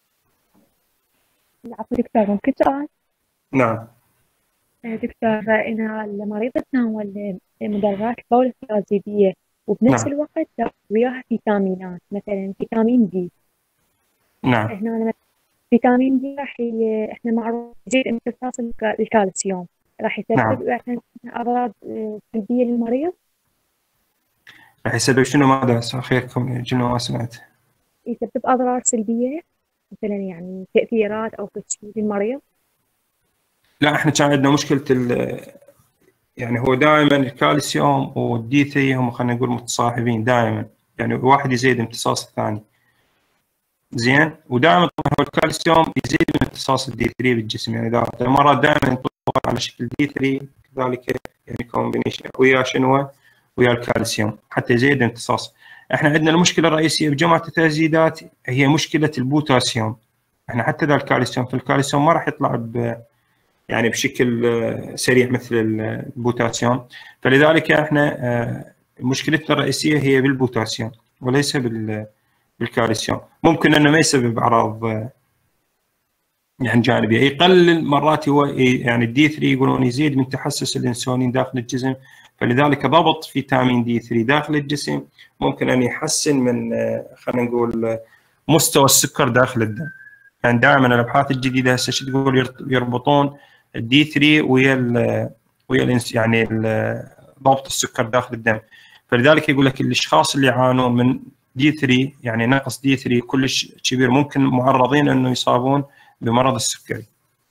العفو دكتور ممكن سؤال؟ نعم. دكتور إذا المريض تناول مضادات البول الثلاثية وبنفس نعم. الوقت وياها فيتامينات مثلا فيتامين دي. نعم. احنا فيتامين دي راح احنا معروف يزيد امتصاص الكالسيوم، راح يسبب نعم. أضرار سلبية للمريض. راح يسبب شنو ماذا أخيركم شنو ما سمعت؟ يسبب أضرار سلبية مثلا يعني تأثيرات أو شيء للمريض. لا احنا كان عندنا مشكلة ال يعني هو دائما الكالسيوم والدي ثري هم خلينا نقول متصاحبين دائما، يعني واحد يزيد امتصاص الثاني زين، ودائما طبعا هو الكالسيوم يزيد من امتصاص الدي ثري بالجسم، يعني اذا مرات دائما ينطبق على شكل دي ثري كذلك يعني كومبينيشن ويا شنو ويا الكالسيوم حتى يزيد امتصاص. احنا عندنا المشكله الرئيسيه بجماعه التزييدات هي مشكله البوتاسيوم. احنا حتى ذا الكالسيوم فالكالسيوم ما راح يطلع ب يعني بشكل سريع مثل البوتاسيوم، فلذلك احنا مشكلتنا الرئيسيه هي بالبوتاسيوم وليس بالكالسيوم. ممكن انه ما يسبب اعراض يعني جانبيه، يقلل مرات هو يعني الدي ثلاثة يقولون يزيد من تحسس الانسولين داخل الجسم، فلذلك ضبط فيتامين دي ثلاثة داخل الجسم ممكن ان يحسن من خلينا نقول مستوى السكر داخل الدم. يعني دائما الابحاث الجديده هسه شو تقول يربطون الدي ثلاثة ويا ال ويا ال يعني ال ضبط السكر داخل الدم، فلذلك يقول لك الاشخاص اللي يعانون من دي ثلاثة يعني نقص دي ثلاثة كلش كبير ممكن معرضين انه يصابون بمرض السكري.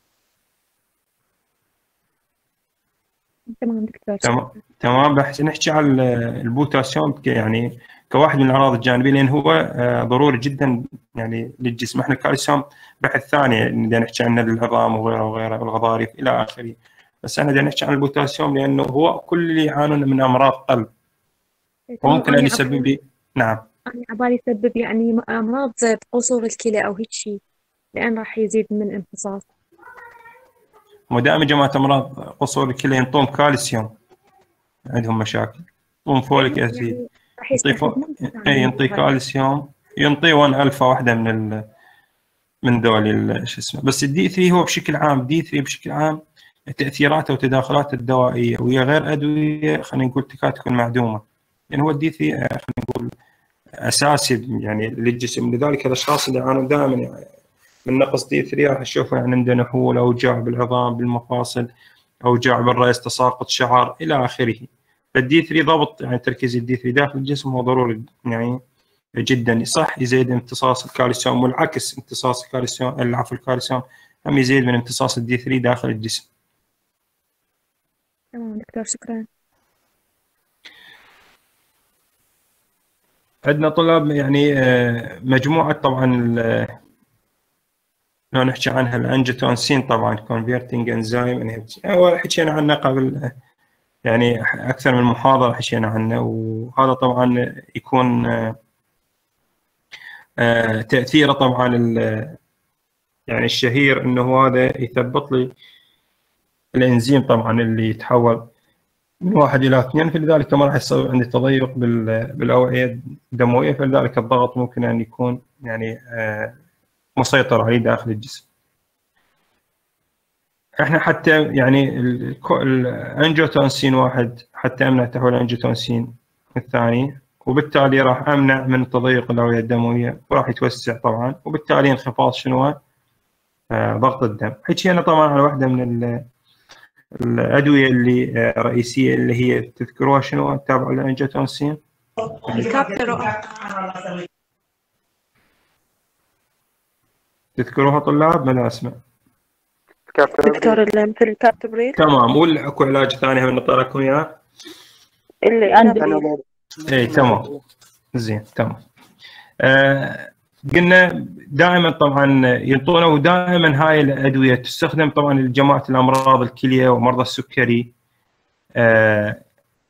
تمام دكتور. تمام تمام. بحث نحكي على البوتاسيوم يعني كواحد من الاعراض الجانبيه لان هو ضروري جدا يعني للجسم. احنا الكالسيوم بحث ثاني بدنا نحكي عنه للعظام وغيره وغيره والغضاريف الى اخره، بس احنا بدنا نحكي عن البوتاسيوم لانه هو كل اللي يعانون من امراض قلب وممكن ان يسبب لي. نعم. أنا عبالي يسبب يعني أمراض زي قصور الكلى أو هيك شيء، لأن راح يزيد من امتصاص. ودائما جماعة أمراض قصور الكلى ينطون كالسيوم عندهم مشاكل، ينطون فوليك أسيد، ينطي أي ينطي كالسيوم، ينطي ون ألفا واحدة من ال من ذول شو اسمه. بس الدي ثلاثة هو بشكل عام دي ثلاثة بشكل عام تأثيراته وتداخلاته الدوائية وهي غير أدوية خلينا نقول تكاد تكون معدومة. يعني هو الدي ثلاثة خلينا نقول أساسي يعني للجسم، لذلك الأشخاص اللي يعانون دائما من نقص دي ثلاثة راح نشوف يعني عنده نحول، أوجاع بالعظام بالمفاصل، أوجاع بالرأس، تساقط شعر إلى آخره. فالدي ثلاثة ضبط يعني تركيز الدي ثلاثة داخل الجسم هو ضروري يعني جدا. صح يزيد امتصاص الكالسيوم والعكس، امتصاص الكالسيوم العفو الكالسيوم هم يزيد من امتصاص الدي ثلاثة داخل الجسم. تمام دكتور شكرا. عندنا طلاب يعني مجموعة طبعا لو نحكي عنها الانجيوتنسين طبعا converting enzyme inhibitor، أول حكينا عنه قبل يعني أكثر من محاضرة حكينا عنه، وهذا طبعا يكون تأثيره طبعا يعني الشهير إنه هذا يثبط لي الإنزيم طبعا اللي يتحول من واحد إلى اثنين، فلذلك ما راح يصير عندي تضيق بالأوعية الدموية، فلذلك الضغط ممكن أن يكون يعني مسيطر عليه داخل الجسم. احنا حتى يعني الانجيوتنسين واحد حتى امنع تحويل الانجيوتنسين الثاني، وبالتالي راح امنع من تضيق الاوعيه الدمويه وراح يتوسع طبعا، وبالتالي انخفاض شنو آه ضغط الدم. حكينا طبعا على واحده من الادويه اللي آه رئيسيه اللي هي تذكروها شنو تابعه للانجيوتنسين؟ الكابترو. تذكروها طلاب؟ ما اسمع. دكتور اللي مثل الكابتبريل. تمام. ولا اكو علاج ثاني هم نطلع لكم اياه؟ اللي عندي. اي تمام زين تمام. آه قلنا دائما طبعا ينطونه، ودائما هاي الادويه تستخدم طبعا لجماعه الامراض الكليه ومرضى السكري، آه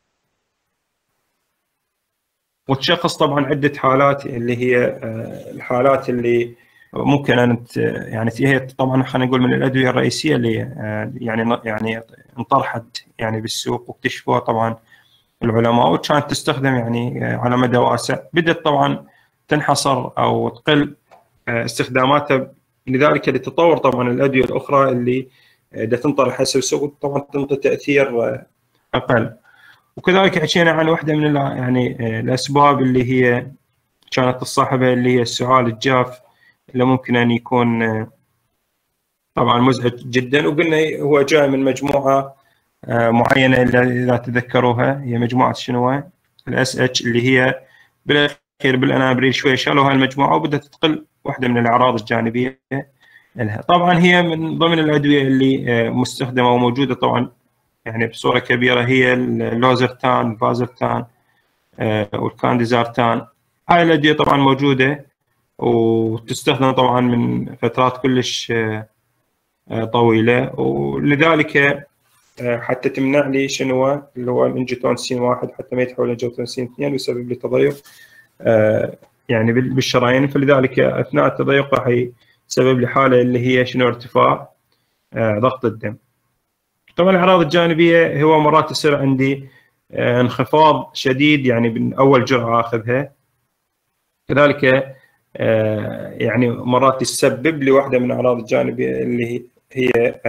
وتشخص طبعا عده حالات اللي هي آه الحالات اللي ممكن ان يعني هي طبعا خلينا نقول من الادويه الرئيسيه اللي يعني يعني انطرحت يعني بالسوق واكتشفوها طبعا العلماء، وكانت تستخدم يعني على مدى واسع. بدات طبعا تنحصر او تقل استخداماتها، لذلك لتطور طبعا الادويه الاخرى اللي دا تنطرح هسه بالسوق طبعا تنطي تاثير اقل. وكذلك حكينا عن واحده من يعني الاسباب اللي هي كانت تصاحبها اللي هي السعال الجاف اللي ممكن أن يكون طبعا مزعج جدا، وقلنا هو جاي من مجموعة معينة إذا تذكروها هي مجموعة شنو الاس اتش اللي هي بالأخير بالأنابريل شوي شالوا هاي المجموعة وبدأت تقل واحدة من الأعراض الجانبية لها. طبعا هي من ضمن الأدوية اللي مستخدمة وموجودة طبعا يعني بصورة كبيرة هي اللوزرتان، الفازرتان والكانديزارتان. هاي الأدوية طبعا موجودة وتستخدم طبعا من فترات كلش طويلة، ولذلك حتى تمنع لي شنو اللي هو الانجيوتنسين واحد حتى ما يتحول الانجيوتنسين اثنين ويسبب لي تضيق يعني بالشرايين، فلذلك اثناء التضيق راح يسبب لي حالة اللي هي شنو ارتفاع ضغط الدم. طبعا الاعراض الجانبية هو مرات تصير عندي انخفاض شديد يعني من اول جرعه اخذها. كذلك يعني مرات تسبب لي واحده من الاعراض الجانبيه اللي هي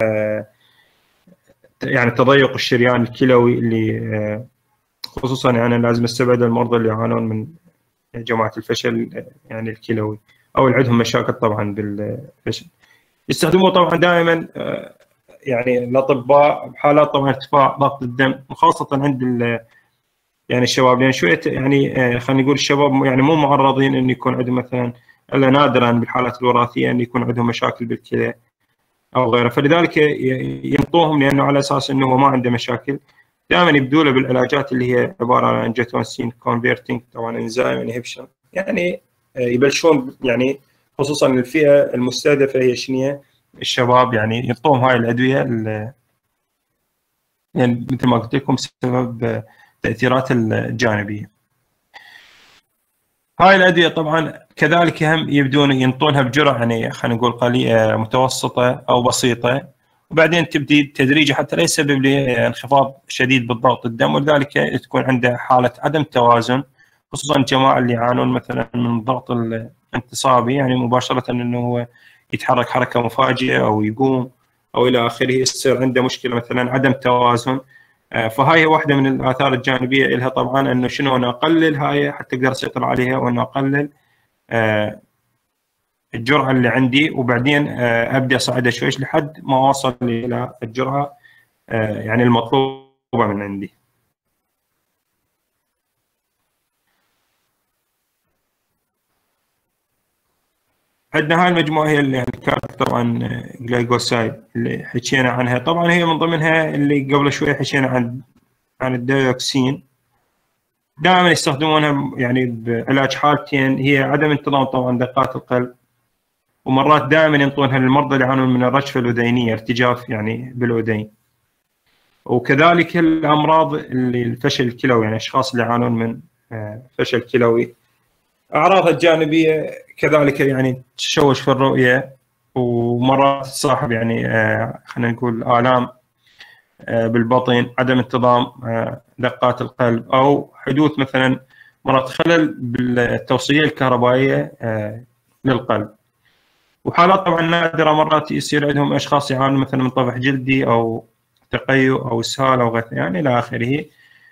يعني تضيق الشريان الكلوي، اللي خصوصا يعني لازم استبعد المرضى اللي يعانون من جماعه الفشل يعني الكلوي او اللي عندهم مشاكل طبعا بالفشل. يستخدموه طبعا دائما يعني الاطباء بحالات طبعا ارتفاع ضغط الدم، وخاصه عند يعني الشباب، لان يعني شويه يعني خلينا نقول الشباب يعني مو معرضين انه يكون عندهم مثلا الا نادرا بالحالات الوراثيه ان يكون عندهم مشاكل بالكلى او غيره، فلذلك ينطوهم لانه على اساس انه هو ما عنده مشاكل دائما يبدوا له بالعلاجات اللي هي عباره عن انجيوتنسين كونفرتنج طبعا انزيم انهبشن، يعني يبلشون يعني خصوصا الفئه المستهدفه هي شنو؟ الشباب، يعني يعطوهم هاي الادويه يعني مثل ما قلت لكم بسبب التاثيرات الجانبيه. هاي الادويه طبعا كذلك هم يبدون ينطونها بجرعه يعني خلينا نقول قليله متوسطه او بسيطه، وبعدين تبدي تدريجي حتى لا يسبب لي انخفاض شديد بالضغط الدم، ولذلك تكون عنده حاله عدم توازن، خصوصا الجماعه اللي يعانون مثلا من الضغط الانتصابي، يعني مباشره انه هو يتحرك حركه مفاجئه او يقوم او الى اخره، يصير عنده مشكله مثلا عدم توازن. فهاي واحده من الاثار الجانبيه لها طبعا، انه شنو انا اقلل هاي حتى اقدر اسيطر عليها، وانه اقلل الجرعه اللي عندي، وبعدين ابدا اصعدها شويش لحد ما اوصل الى الجرعه يعني المطلوبه من عندي. عندنا هاي المجموعه هي اللي يعني كانت طبعا جلايكوسايد اللي حكينا عنها، طبعا هي من ضمنها اللي قبل شوي حكينا عن عن الديوكسين. دائما يستخدمونها يعني بعلاج حالتين، هي عدم انتظام طبعا دقات القلب، ومرات دائما ينطونها للمرضى اللي يعانون من الرجفه الاذينيه، ارتجاف يعني بالاذين، وكذلك الامراض اللي الفشل الكلوي، يعني اشخاص اللي يعانون من فشل كلوي اعراضها الجانبيه كذلك يعني تشوش في الرؤيه، ومرات تصاحب يعني خلينا نقول الام بالبطن، عدم انتظام دقات القلب، او حدوث مثلا مرات خلل بالتوصيله الكهربائيه للقلب. وحالات طبعا نادره مرات يصير عندهم اشخاص يعانون مثلا من طفح جلدي او تقيؤ او اسهال او غثيان يعني الى اخره.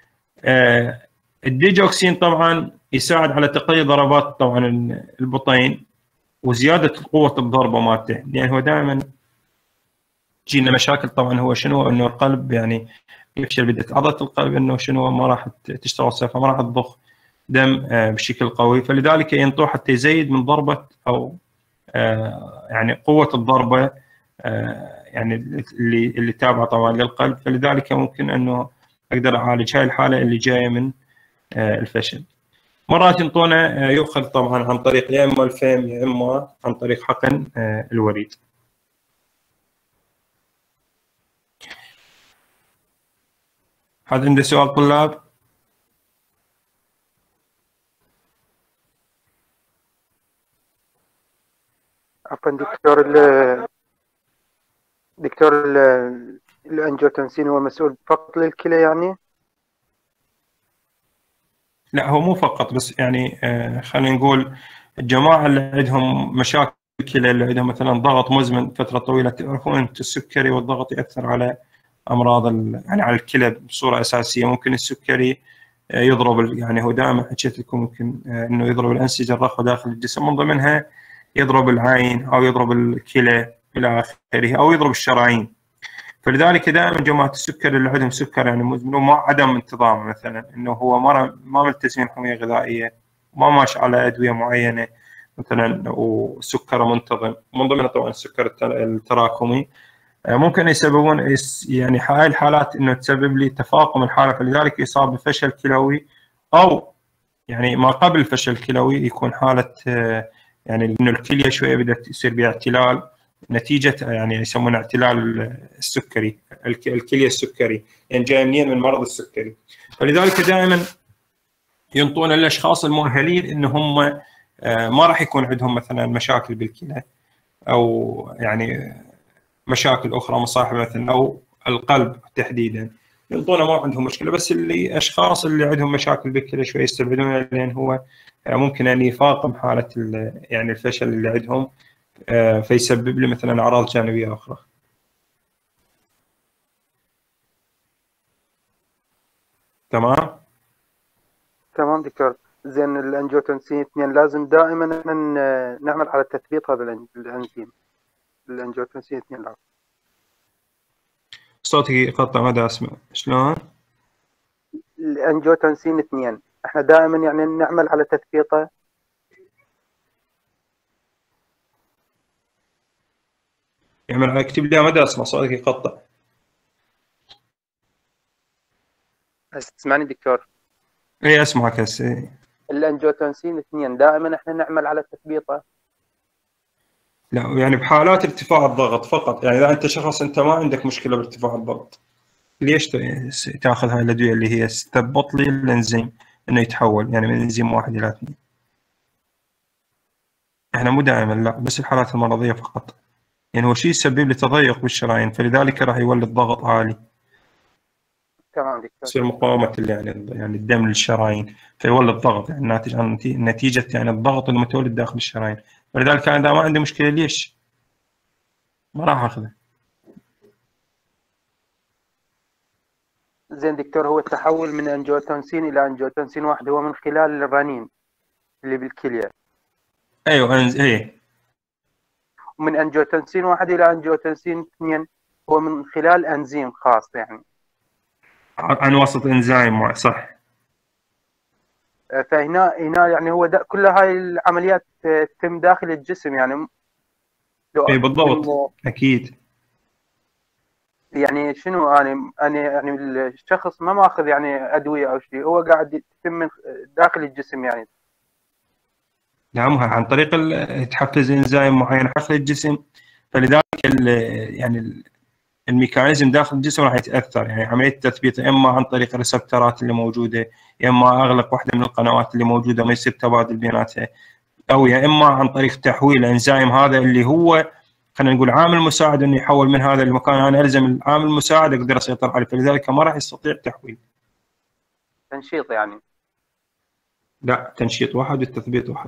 الديجوكسين طبعا يساعد على تقليل ضربات طبعا البطين وزياده قوه الضربه مالته، لان يعني هو دائما تجينا مشاكل طبعا هو شنو انه القلب يعني يفشل بدأت عضله القلب انه شنو ما راح تشتغل صح، ما راح تضخ دم بشكل قوي، فلذلك ينطوه حتى يزيد من ضربه او يعني قوه الضربه يعني اللي اللي تابعه طبعا للقلب، فلذلك ممكن انه اقدر اعالج هاي الحاله اللي جايه من الفشل. مرات ينطونه يؤخذ طبعا عن طريق يا اما الفم يا اما عن طريق حقن الوريد. حد عنده سؤال طلاب؟ عفوا دكتور ال دكتور الانجيوتنسين هو مسؤول فقط للكلى يعني؟ لا هو مو فقط، بس يعني آه خلينا نقول الجماعه اللي عندهم مشاكل كلى، اللي عندهم مثلا ضغط مزمن فتره طويله، تعرفون انت السكري والضغط ياثر على امراض يعني على الكلى بصوره اساسيه. ممكن السكري آه يضرب، يعني هو دائما حكيت لكم ممكن آه انه يضرب الانسجه الرخوه داخل الجسم، من ضمنها يضرب العين او يضرب الكلى الى اخره، او يضرب الشرايين. فلذلك دائما جماعه السكر اللي عندهم سكر يعني مزمن وما عدم انتظام، مثلا انه هو ما ما ملتزمين حميه غذائيه، ما ماشي على ادويه معينه مثلا، وسكره منتظم، من ضمنها طبعا السكر التراكمي، ممكن يسببون يعني هاي الحالات انه تسبب لي تفاقم الحاله، فلذلك يصاب بفشل كلوي، او يعني ما قبل الفشل الكلوي يكون حاله يعني انه الكليه شويه بدات يصير بها اعتلال نتيجه يعني يسمونه اعتلال السكري، الكليه السكري، يعني جاي منين؟ من مرض السكري. فلذلك دائما ينطون الاشخاص المؤهلين ان هم ما راح يكون عندهم مثلا مشاكل بالكلى او يعني مشاكل اخرى مصاحبه مثلا او القلب تحديدا، ينطونا ما عندهم مشكله. بس اللي اشخاص اللي عندهم مشاكل بالكلى شوي يستبعدون، لان هو ممكن ان يفاقم حاله يعني الفشل اللي عندهم، فيسبب لي مثلا اعراض جانبيه اخرى. تمام تمام دكتور. زين الانجيوتنسين اثنين لازم دائما نعمل على تثبيت هذا الانزيم الانجيوتنسين اثنين. لا صوتك يقطع، ما دا اسمع. شلون؟ الانجيوتنسين اثنين احنا دائما يعني نعمل على تثبيته. يعمل على اكتب لي، ما دا اسمع، صوتك يقطع. تسمعني دكتور؟ اي اسمعك هسه. الانجيوتنسين اثنين دائما احنا نعمل على تثبيته. لا يعني بحالات ارتفاع الضغط فقط، يعني اذا انت شخص انت ما عندك مشكله بارتفاع الضغط، ليش تاخذ هاي الادويه اللي هي تثبط لي الانزيم انه يتحول يعني من انزيم واحد الى اثنين. احنا مو دائما، لا، بس الحالات المرضيه فقط. يعني هو شيء يسبب لي تضيق بالشرايين، فلذلك راح يولد ضغط عالي. تمام دكتور. تصير مقاومه يعني يعني الدم للشرايين، فيولد ضغط يعني ناتج عن نتيجه يعني الضغط المتولد داخل الشرايين. ولذلك انا اذا ما عندي مشكله ليش ما راح اخذه. زين دكتور، هو التحول من انجيوتنسين الى انجيوتنسين واحد هو من خلال الرنين اللي بالكليه. ايوه انز ايه. ومن انجيوتنسين واحد الى انجيوتنسين اثنين هو من خلال انزيم خاص يعني عن وسط انزيم، صح. فهنا هنا يعني هو كل هاي العمليات تتم داخل الجسم يعني. اي بالضبط اكيد. يعني شنو انا انا يعني الشخص ما ماخذ يعني ادويه او شيء، هو قاعد يتم من داخل الجسم يعني. نعم، عن طريق تحفز انزيم معين داخل الجسم، فلذلك يعني الميكانيزم داخل الجسم راح يتاثر. يعني عمليه التثبيت اما عن طريق الريسبترات اللي موجوده، يا اما اغلق واحده من القنوات اللي موجوده ما يصير تبادل بيناتها، او يا اما عن طريق تحويل الانزيم هذا اللي هو خلينا نقول عامل مساعد انه يحول من هذا المكان. انا الزم العامل المساعد اقدر اسيطر عليه، فلذلك ما راح يستطيع تحويل. تنشيط يعني؟ لا، تنشيط واحد والتثبيت واحد.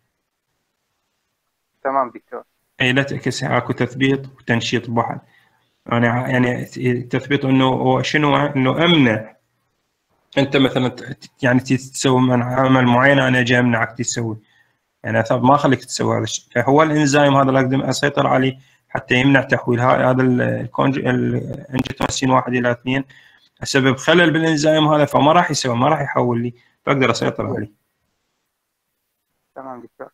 تمام دكتور. اي لا تعكس، اكو تثبيت وتنشيط بواحد. انا يعني التثبيت انه شنو، انه امنع انت مثلا يعني تسوي من عمل معين، انا اجي امنعك تسوي، يعني ما اخليك تسوي هذا الشيء. فهو الانزيم هذا لازم اسيطر عليه حتى يمنع تحويل هذا الانجيوتنسين واحد الى اثنين، اسبب خلل بالانزيم هذا، فما راح يسوي، ما راح يحول لي، فاقدر اسيطر عليه. تمام دكتور.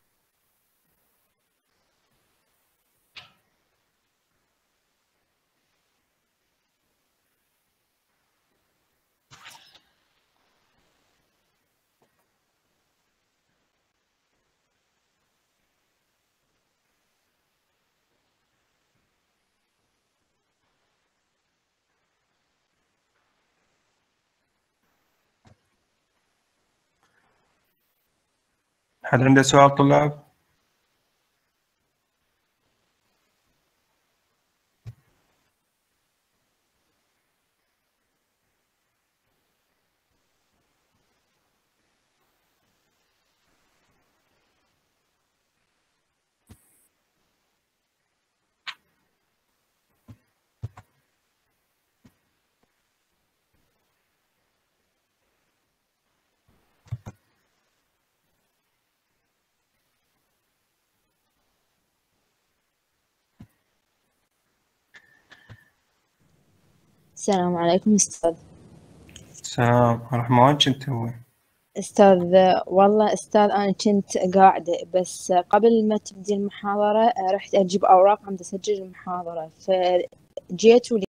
حد عنده سؤال طلاب؟ السلام عليكم أستاذ. السلام ورحمة. وين كنت هو؟ أستاذ والله أستاذ أنا كنت قاعدة، بس قبل ما تبدي المحاضرة رحت أجيب أوراق عم أسجل المحاضرة، فجيت ولي